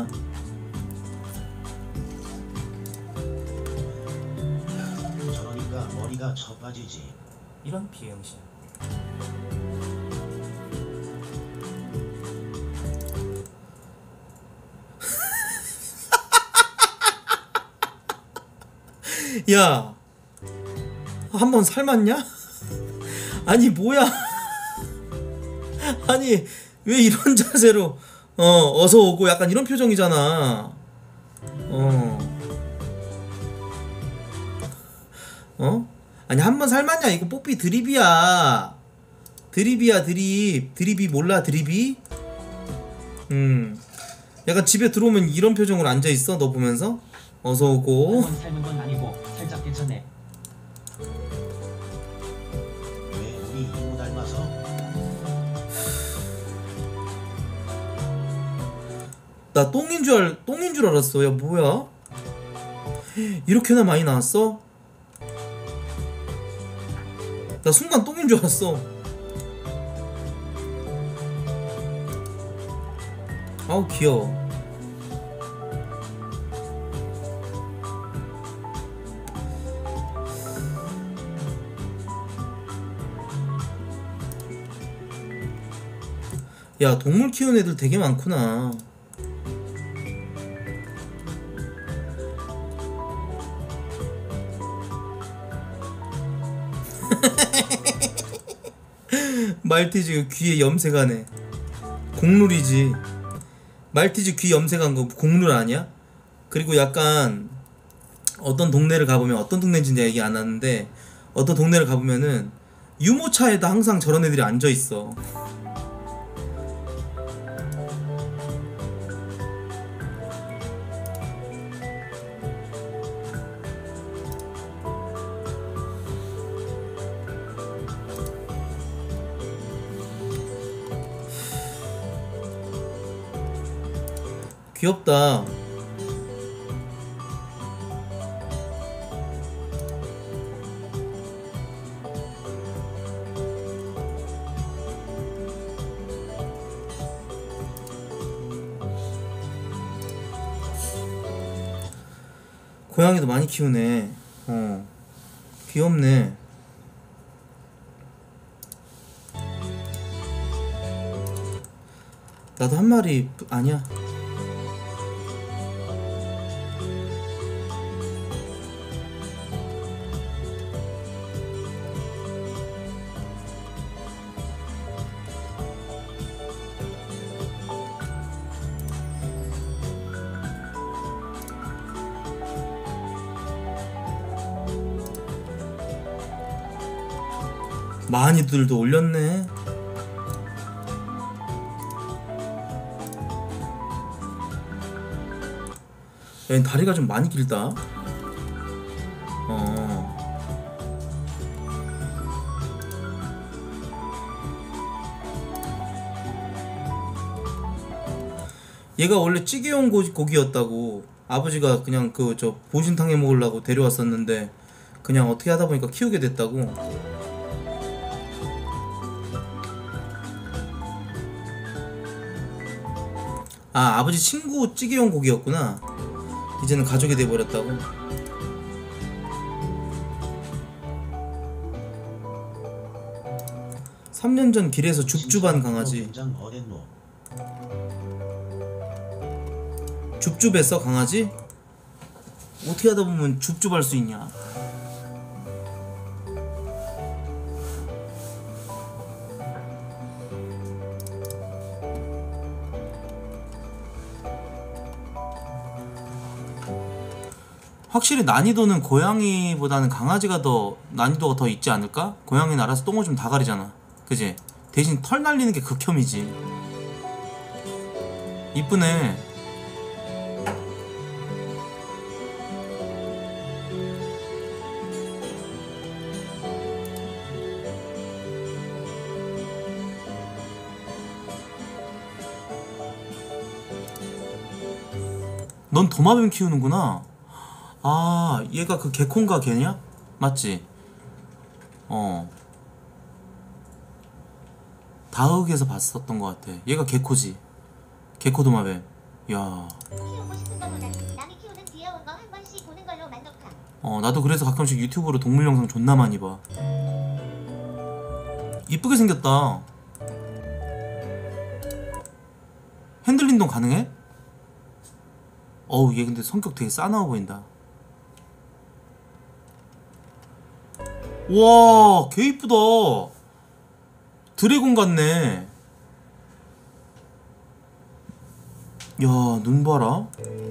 저러니까 머리가 쳐빠지지. 이런 비행신. 야, 한 번 삶았냐? 아니 뭐야? 아니 왜 이런 자세로 어 어서 오고 약간 이런 표정이잖아. 어. 어? 아니 한 번 삶았냐? 이거 뽀삐 드립이야. 드립이야 드립. 드립이 몰라 드립이? 음. 약간 집에 들어오면 이런 표정으로 앉아 있어. 너 보면서 어서 오고. 한번 삶은 건 아니고 살짝 괜찮네. 왜 우리 이모 닮아서? 나 똥인 줄 알, 똥인 줄 알았어. 야 뭐야? 이렇게나 많이 나왔어? 나 순간 똥인 줄 알았어. 아우 귀여워. 야 동물 키우는 애들 되게 많구나. 말티즈 귀에 염색하네. 공룰이지. 말티즈 귀 염색한 거 공룰 아니야? 그리고 약간 어떤 동네를 가보면, 어떤 동네인지 내가 얘기 안 하는데 어떤 동네를 가보면은 유모차에다 항상 저런 애들이 앉아있어. 귀엽다. 고양이도 많이 키우네. 어, 귀엽네. 나도 한 마리 아니야. 많이들도 올렸네. 얘 다리가 좀 많이 길다. 어. 얘가 원래 찌개용 고, 고기였다고. 아버지가 그냥 그 저 보신탕 해 먹으려고 데려왔었는데 그냥 어떻게 하다 보니까 키우게 됐다고. 아, 아버지 친구 찌개용 고기였구나. 이제는 가족이 돼버렸다고. 삼 년 전 길에서 줍줍한 강아지. 줍줍했어 강아지? 어떻게 하다 보면 줍줍할 수 있냐. 확실히 난이도는 고양이보다는 강아지가 더 난이도가 더 있지 않을까? 고양이는 알아서 똥오줌 다 가리잖아. 그지? 대신 털 날리는 게 극혐이지. 이쁘네. 넌 도마뱀 키우는구나. 아, 얘가 그 개콘가 걔냐? 맞지? 어. 다흑에서 봤었던 것 같아. 얘가 개코지. 개코 도마뱀. 야. 키우고 싶은 거보다는 남이 키우는 귀여운 거 한 번씩 보는 걸로 만족함. 어, 나도 그래서 가끔씩 유튜브로 동물 영상 존나 많이 봐. 이쁘게 생겼다. 핸들링도 가능해? 어우, 얘 근데 성격 되게 싸나워 보인다. 와, 개 이쁘다. 드래곤 같네. 야, 눈 봐라.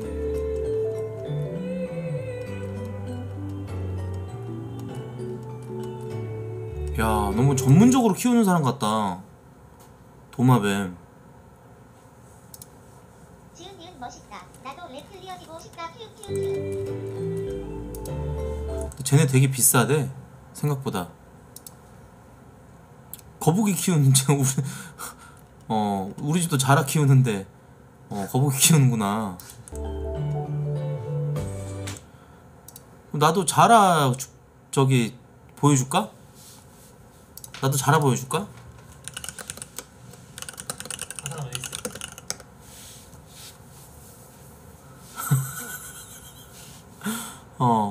야, 너무 전문적으로 키우는 사람 같다. 도마뱀. 지은 니은 멋있다. 나도 레플리언이고 싶다. 키읔 키읔 키읔. 쟤네 되게 비싸대. 생각보다. 거북이 키우는 쟤 우리 어 우리 집도 자라 키우는데 어 거북이 키우는구나. 나도 자라 주, 저기 보여줄까? 나도 자라 보여줄까? 어.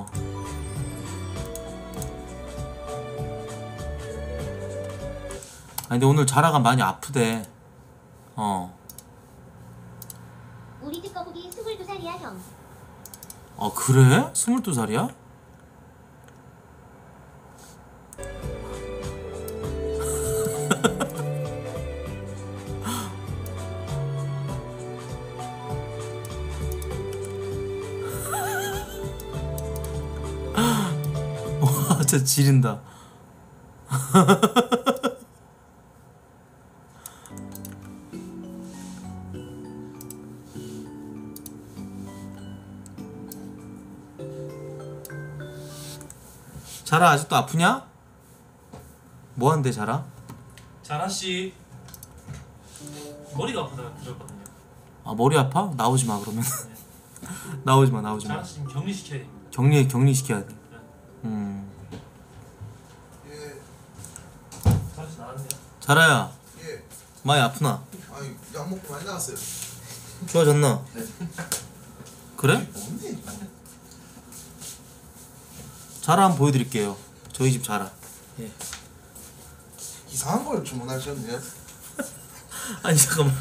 아니 근데 오늘 자라가 많이 아프대. 어. 우리 집 거북이 스물두 살이야 형. 아 그래? 스물두 살이야? 와 진짜 지린다. 자라 아직도 아프냐? 뭐한대 자라? 자라씨 머리가 아프다고 들었거든요. 아 머리 아파? 나오지마 그러면. 나오지마 나오지마. 자라씨 지금 격리시켜야 됩니다. 격리 격리시켜야 돼. 음. 자라씨 나왔네요. 자라야. 예. 많이 아프나? 아니 약 먹고 많이 나왔어요. 좋아졌나? 네. 그래? 자라 한번 보여드릴게요. 저희 집 자라. 예. 이상한 걸 주문하셨네요. 아니 잠깐만.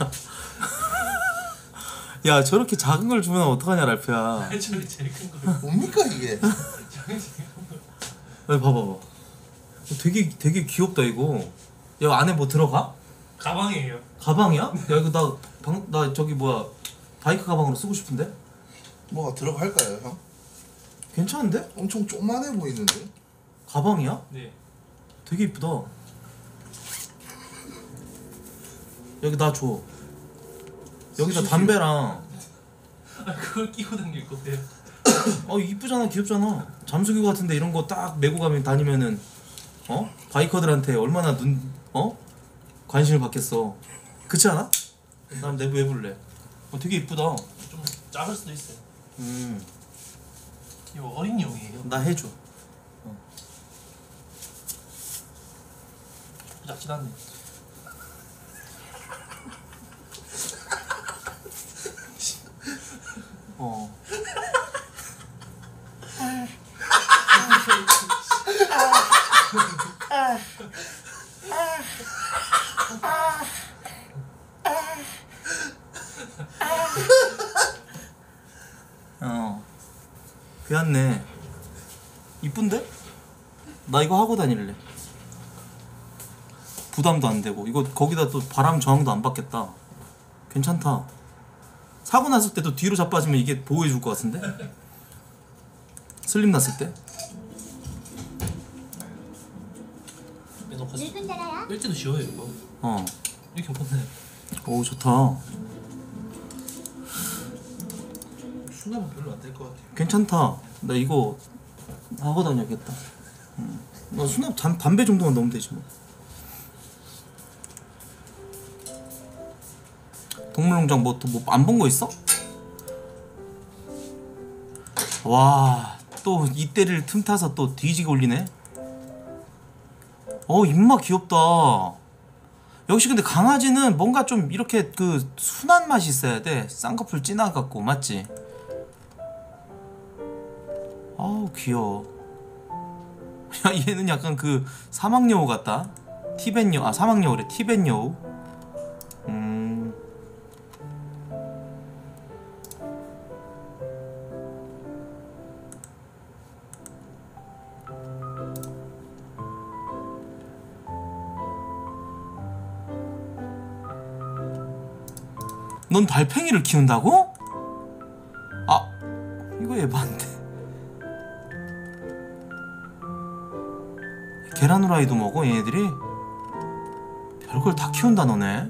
야 저렇게 작은 걸 주문하면 어떡하냐 랄프야. 저기 제일 큰 거. 뭡니까 이게? 저기 제일 큰 거. 아니 봐봐봐. 되게 되게 귀엽다 이거. 야 안에 뭐 들어가? 가방이에요. 가방이야? 야 이거 나 방 나 저기 뭐야 바이크 가방으로 쓰고 싶은데? 뭐가 들어갈까요 형? 괜찮은데? 엄청 조그만해 보이는데? 가방이야? 네. 되게 이쁘다. 여기 나 줘. 여기다 담배랑. 아 그걸 끼고 다닐 건데요. 어 이쁘잖아, 귀엽잖아. 잠수교 같은데 이런 거 딱 메고 가면 다니면은 어 바이커들한테 얼마나 눈 어 관심을 받겠어. 그렇지 않아? 난 내부 왜 볼래? 어 되게 이쁘다. 좀 작을 수도 있어요. 음. 이거 어린이용이에요. 나 해줘. 작진 않네. 어. 어. 귀엽네. 이쁜데? 나 이거 하고 다닐래. 부담도 안 되고 이거 거기다 또 바람 저항도 안 받겠다. 괜찮다. 사고 났을 때도 뒤로 자빠지면 이게 보호해 줄 것 같은데? 슬림 났을 때? 빼놓고 늙은 자라야. 뺄 때도 쉬워요 이거. 어. 이렇게 못네. 오 좋다. 수납은 별로 안 될 것 같아요. 괜찮다. 나 이거 하고 다녀야겠다. 음. 나 수납 담, 담배 정도만 넣으면 되지 뭐. 동물농장 뭐 또 뭐 안 본 거 있어? 와, 또 이때를 틈타서 또 뒤지게 올리네. 어, 입맛 귀엽다. 역시 근데 강아지는 뭔가 좀 이렇게 그 순한 맛이 있어야 돼. 쌍꺼풀 진해갖고 맞지? 아우 귀여워. 야 얘는 약간 그 사막여우 같다. 티벳 여우, 아 사막여우래. 티벳 여우. 음. 넌 달팽이를 키운다고? 아 이거 에반데. 계란 후라이도 먹어 얘네들이? 별걸 다 키운다 너네.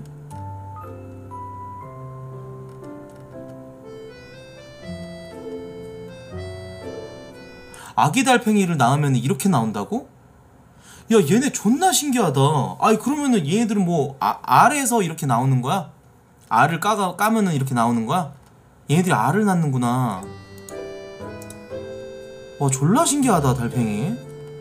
아기 달팽이를 낳으면 이렇게 나온다고? 야 얘네 존나 신기하다. 아니 그러면은 얘네들은 뭐 아, 알에서 이렇게 나오는 거야? 알을 까가, 까면은 이렇게 나오는 거야? 얘네들이 알을 낳는구나. 와 졸라 신기하다 달팽이.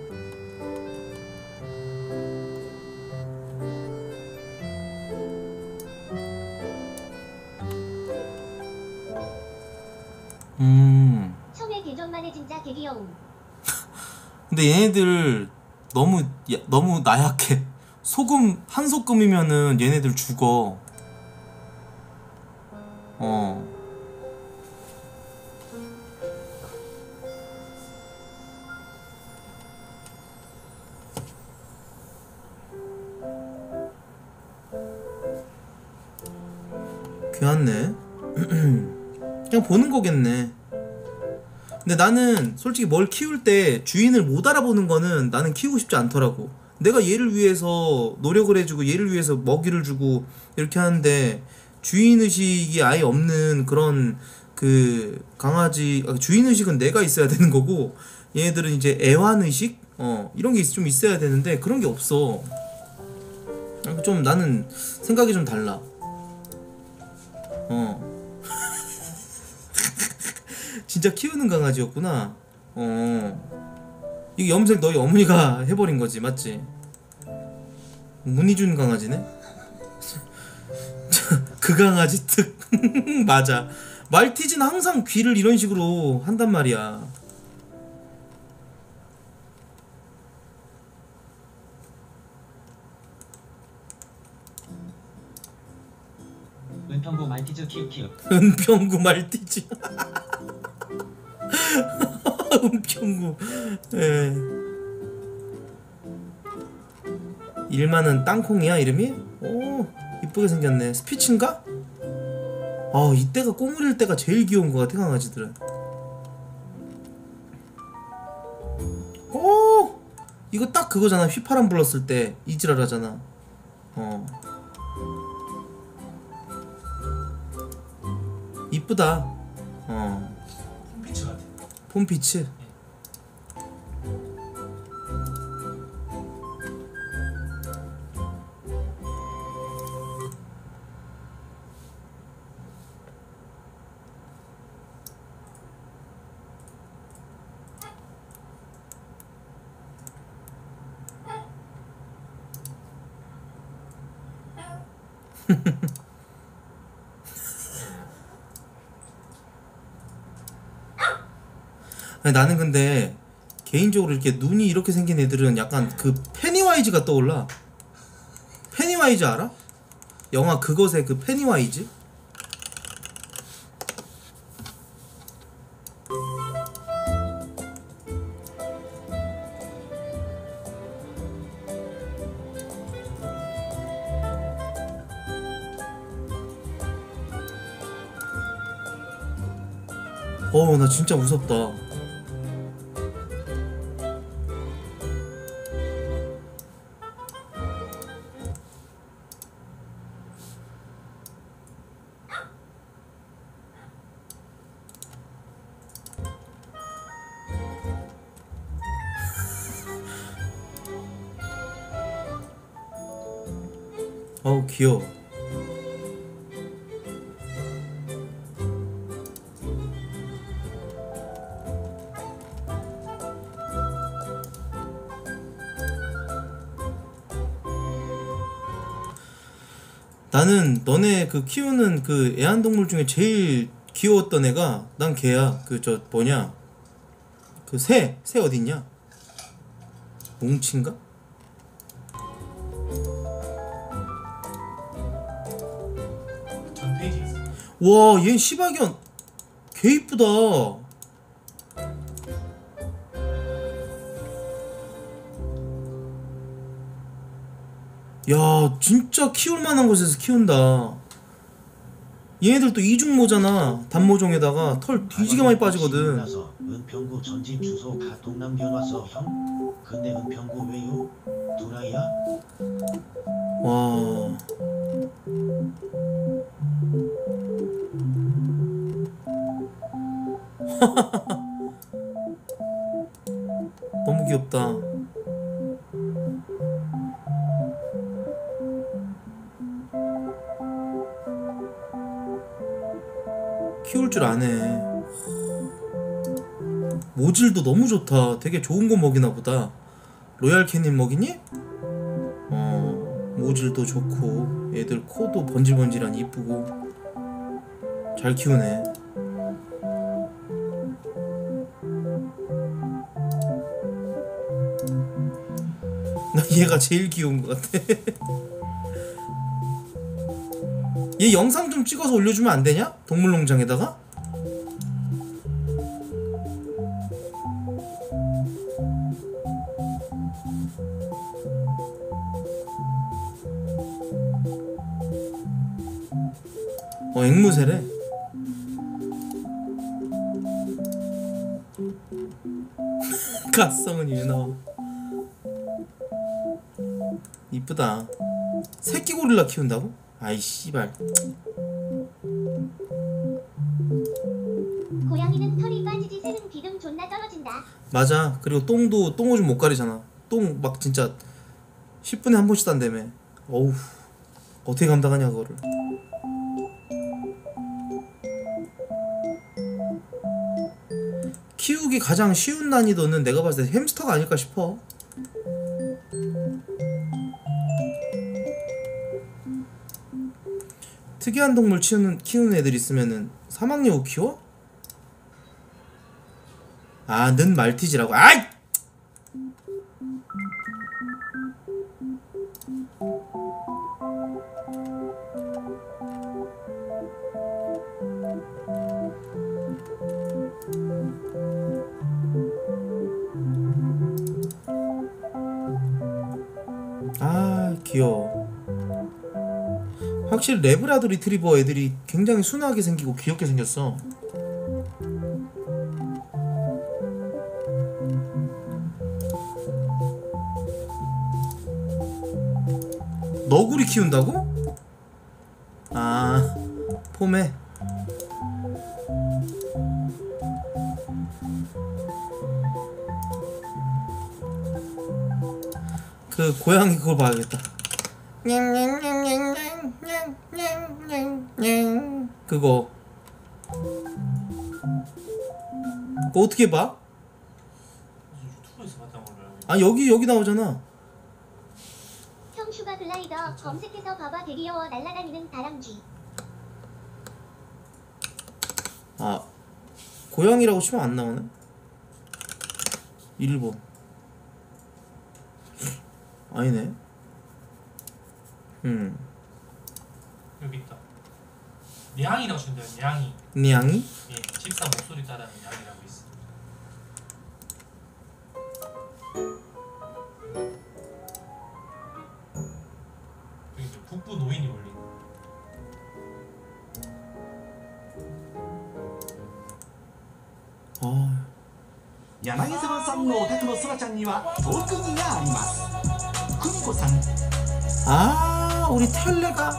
음. 처음에 개존만해 진짜 개귀여움. 근데 얘네들 너무 야, 너무 나약해. 소금 한 소금이면은 얘네들 죽어. 어. 귀찮네. 그냥 보는 거겠네. 근데 나는 솔직히 뭘 키울 때 주인을 못 알아보는 거는 나는 키우고 싶지 않더라고. 내가 얘를 위해서 노력을 해주고 얘를 위해서 먹이를 주고 이렇게 하는데 주인의식이 아예 없는 그런 그 강아지, 주인의식은 내가 있어야 되는 거고 얘네들은 이제 애완의식? 어 이런 게 좀 있어야 되는데 그런 게 없어. 좀 나는 생각이 좀 달라. 어 진짜 키우는 강아지였구나. 어 이게 염색 너희 어머니가 해버린 거지 맞지? 문희준 강아지네? 그 강아지 특 맞아. 말티즈는 항상 귀를 이런 식으로 한단 말이야. 은평구 말티즈 키읔키읔. 은평구 말티즈. 은평구. 예. 일만은 땅콩이야 이름이? 오 이쁘게 생겼네. 스피치인가? 아 이때가 꼬물일 때가 제일 귀여운 거 같아 강아지들은. 오 이거 딱 그거잖아. 휘파람 불렀을 때 이지랄 하잖아. 어 이쁘다. 어 홈피치 같아. 폼피츠. 아니, 나는 근데 개인적으로 이렇게 눈이 이렇게 생긴 애들은 약간 그 페니와이즈가 떠올라. 페니와이즈 알아? 영화 그것의 그 페니와이즈? 어우 나 진짜 무섭다. 어우 귀여워. 나는 너네 그 키우는 그 애완동물 중에 제일 귀여웠던 애가 난 걔야. 그 저 뭐냐 그 새, 새 어딨냐? 뭉친가? 전 페이지에 있어. 와, 얘 시바견 개 이쁘다. 야, 진짜 키울 만한 곳에서 키운다. 얘네들도 이중모잖아. 단모종에다가 털 뒤지게 많이 빠지거든. 나서 은평구 전집 주소 카톡 남겨놨어 형. 근데 은평구 왜요? 두라이야? 와. 너무 귀엽다. 키울 줄 아네. 모질도 너무 좋다. 되게 좋은 거 먹이나 보다. 로얄 캐닌 먹이니? 어, 모질도 좋고 애들 코도 번질번질하니 이쁘고 잘 키우네. 나 얘가 제일 귀여운 것 같아. 얘 영상 좀 찍어서 올려주면 안 되냐? 동물농장에다가? 어, 앵무새래. 갓성은 유나오. 이쁘다. 새끼 고릴라 키운다고? 아이 씨발. 고양이는 털이 빠지지 새는 기름 존나 떨어진다. 맞아. 그리고 똥도 똥 오줌 못 가리잖아. 똥 막 진짜 십 분에 한 번씩 싼다며. 어우 어떻게 감당하냐 그거를. 키우기 가장 쉬운 난이도는 내가 봤을 때 햄스터가 아닐까 싶어. 특이한 동물 키우는, 키우는 애들 있으면은 사막여우 키워? 아, 는 말티즈라고. 아이! 확실히 레브라도 리트리버 애들이 굉장히 순하게 생기고 귀엽게 생겼어. 너구리 키운다고? 아, 폼에. 그 고양이 그거 봐야겠다. 그거 그거 어떻게 봐? 유튜브에서 봤던 걸로 알고 아 여기 여기 나오잖아. 형 슈가 글라이더 검색해서 봐봐. 대기여워 날아다니는 다람쥐. 아 고양이라고 치면 안 나오네. 일본 아니네. 음 여기 있다. 냥이라고 치면 돼요. 냥이. 냥이? 예, 집사 목소리 따라하는 냥이라고 있어. 여기 이제 북부 노인이 올린. 아 柳沢さんのお宅のそらちゃんには特技があります久美子さん 아 우리 텔레가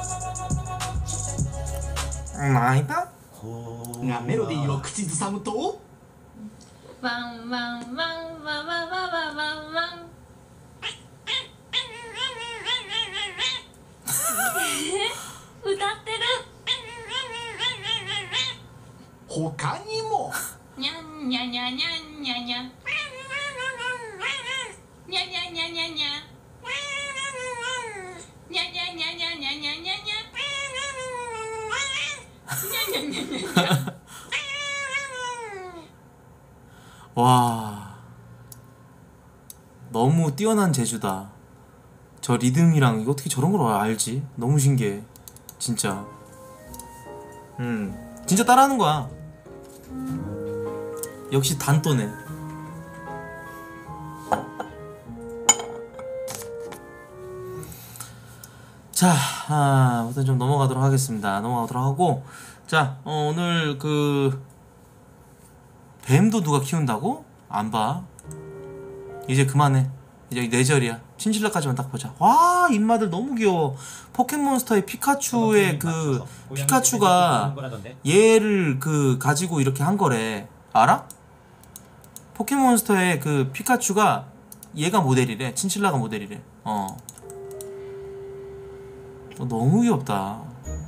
나이다? がメロディーを口ずさむとワンワンワンワンワンワンワンワンワン歌ってる他にもにゃんにゃにゃにゃんにゃにゃにゃにゃにゃにゃにゃにゃにゃにゃにゃにゃにゃにゃにゃにゃにゃ 와 너무 뛰어난 재주다. 저 리듬이랑 이거 어떻게 저런 걸 알지? 너무 신기해 진짜. 음 진짜 따라하는 거야. 역시 단또네. 자, 아, 아무튼 좀 넘어가도록 하겠습니다. 넘어가도록 하고, 자, 어, 오늘 그 뱀도 누가 키운다고? 안 봐. 이제 그만해. 이제 뇌절이야. 친칠라까지만 딱 보자. 와, 입마들 너무 귀여워. 포켓몬스터의 피카츄의 그 피카츄가 얘를 그 가지고 이렇게 한 거래. 알아? 포켓몬스터의 그 피카츄가 얘가 모델이래. 친칠라가 모델이래. 어. 어, 너무 귀엽다.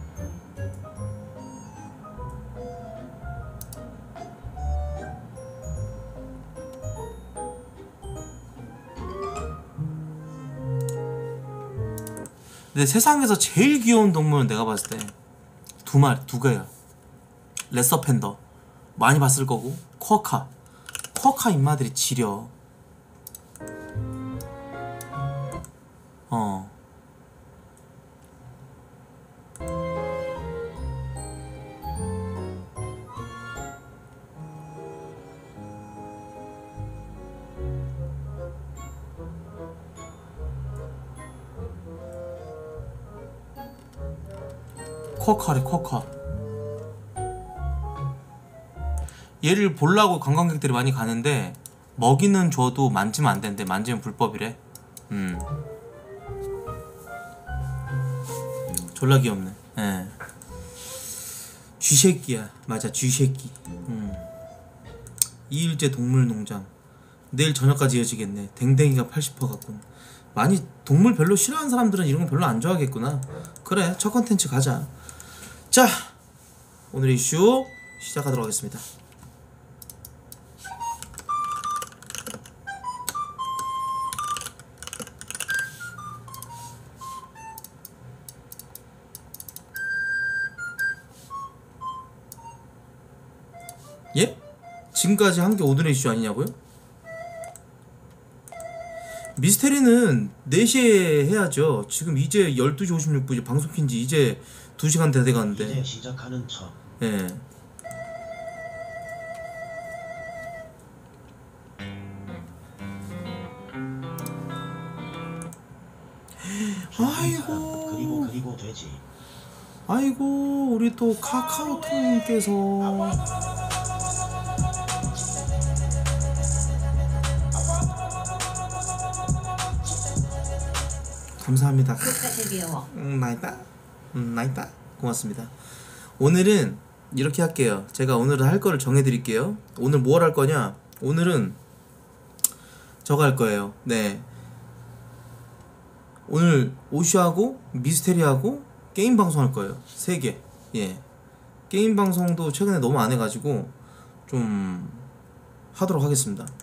근데 세상에서 제일 귀여운 동물은 내가 봤을 때 두 마리, 두 개야. 레서 팬더 많이 봤을 거고, 쿼카. 쿼카 입마들이 지려. 어. 쿼카래 쿼카. 얘를 보려고 관광객들이 많이 가는데 먹이는 줘도 만지면 안 되는데 만지면 불법이래. 음. 졸라 귀엽네. 예. 쥐새끼야. 맞아 쥐새끼. 음. 이일째 동물농장. 내일 저녁까지 이어지겠네. 댕댕이가 팔십 퍼센트 같군. 많이 동물 별로 싫어하는 사람들은 이런 거 별로 안 좋아하겠구나. 그래 첫 컨텐츠 가자. 자 오늘 이슈 시작하도록 하겠습니다. 예? 지금까지 한 게 오늘의 이슈 아니냐고요? 미스테리는 네 시에 해야죠. 지금 이제 열두 시 오십육 분 방송 킨지 이제 두 시간 다 돼가는데. 이제 시작하는 척. 예. 아이고. 그리고 그리고 돼지. 아이고 우리 또 카카오톡님께서 감사합니다. 음, 나이다. 음, 나이다. 고맙습니다. 오늘은 이렇게 할게요. 제가 오늘은 할 거를 정해드릴게요. 오늘 뭘 할 거냐? 오늘은 저거 할 거예요. 네. 오늘 오슈하고 미스테리하고 게임 방송 할 거예요. 세 개. 예. 게임 방송도 최근에 너무 안 해가지고 좀 하도록 하겠습니다.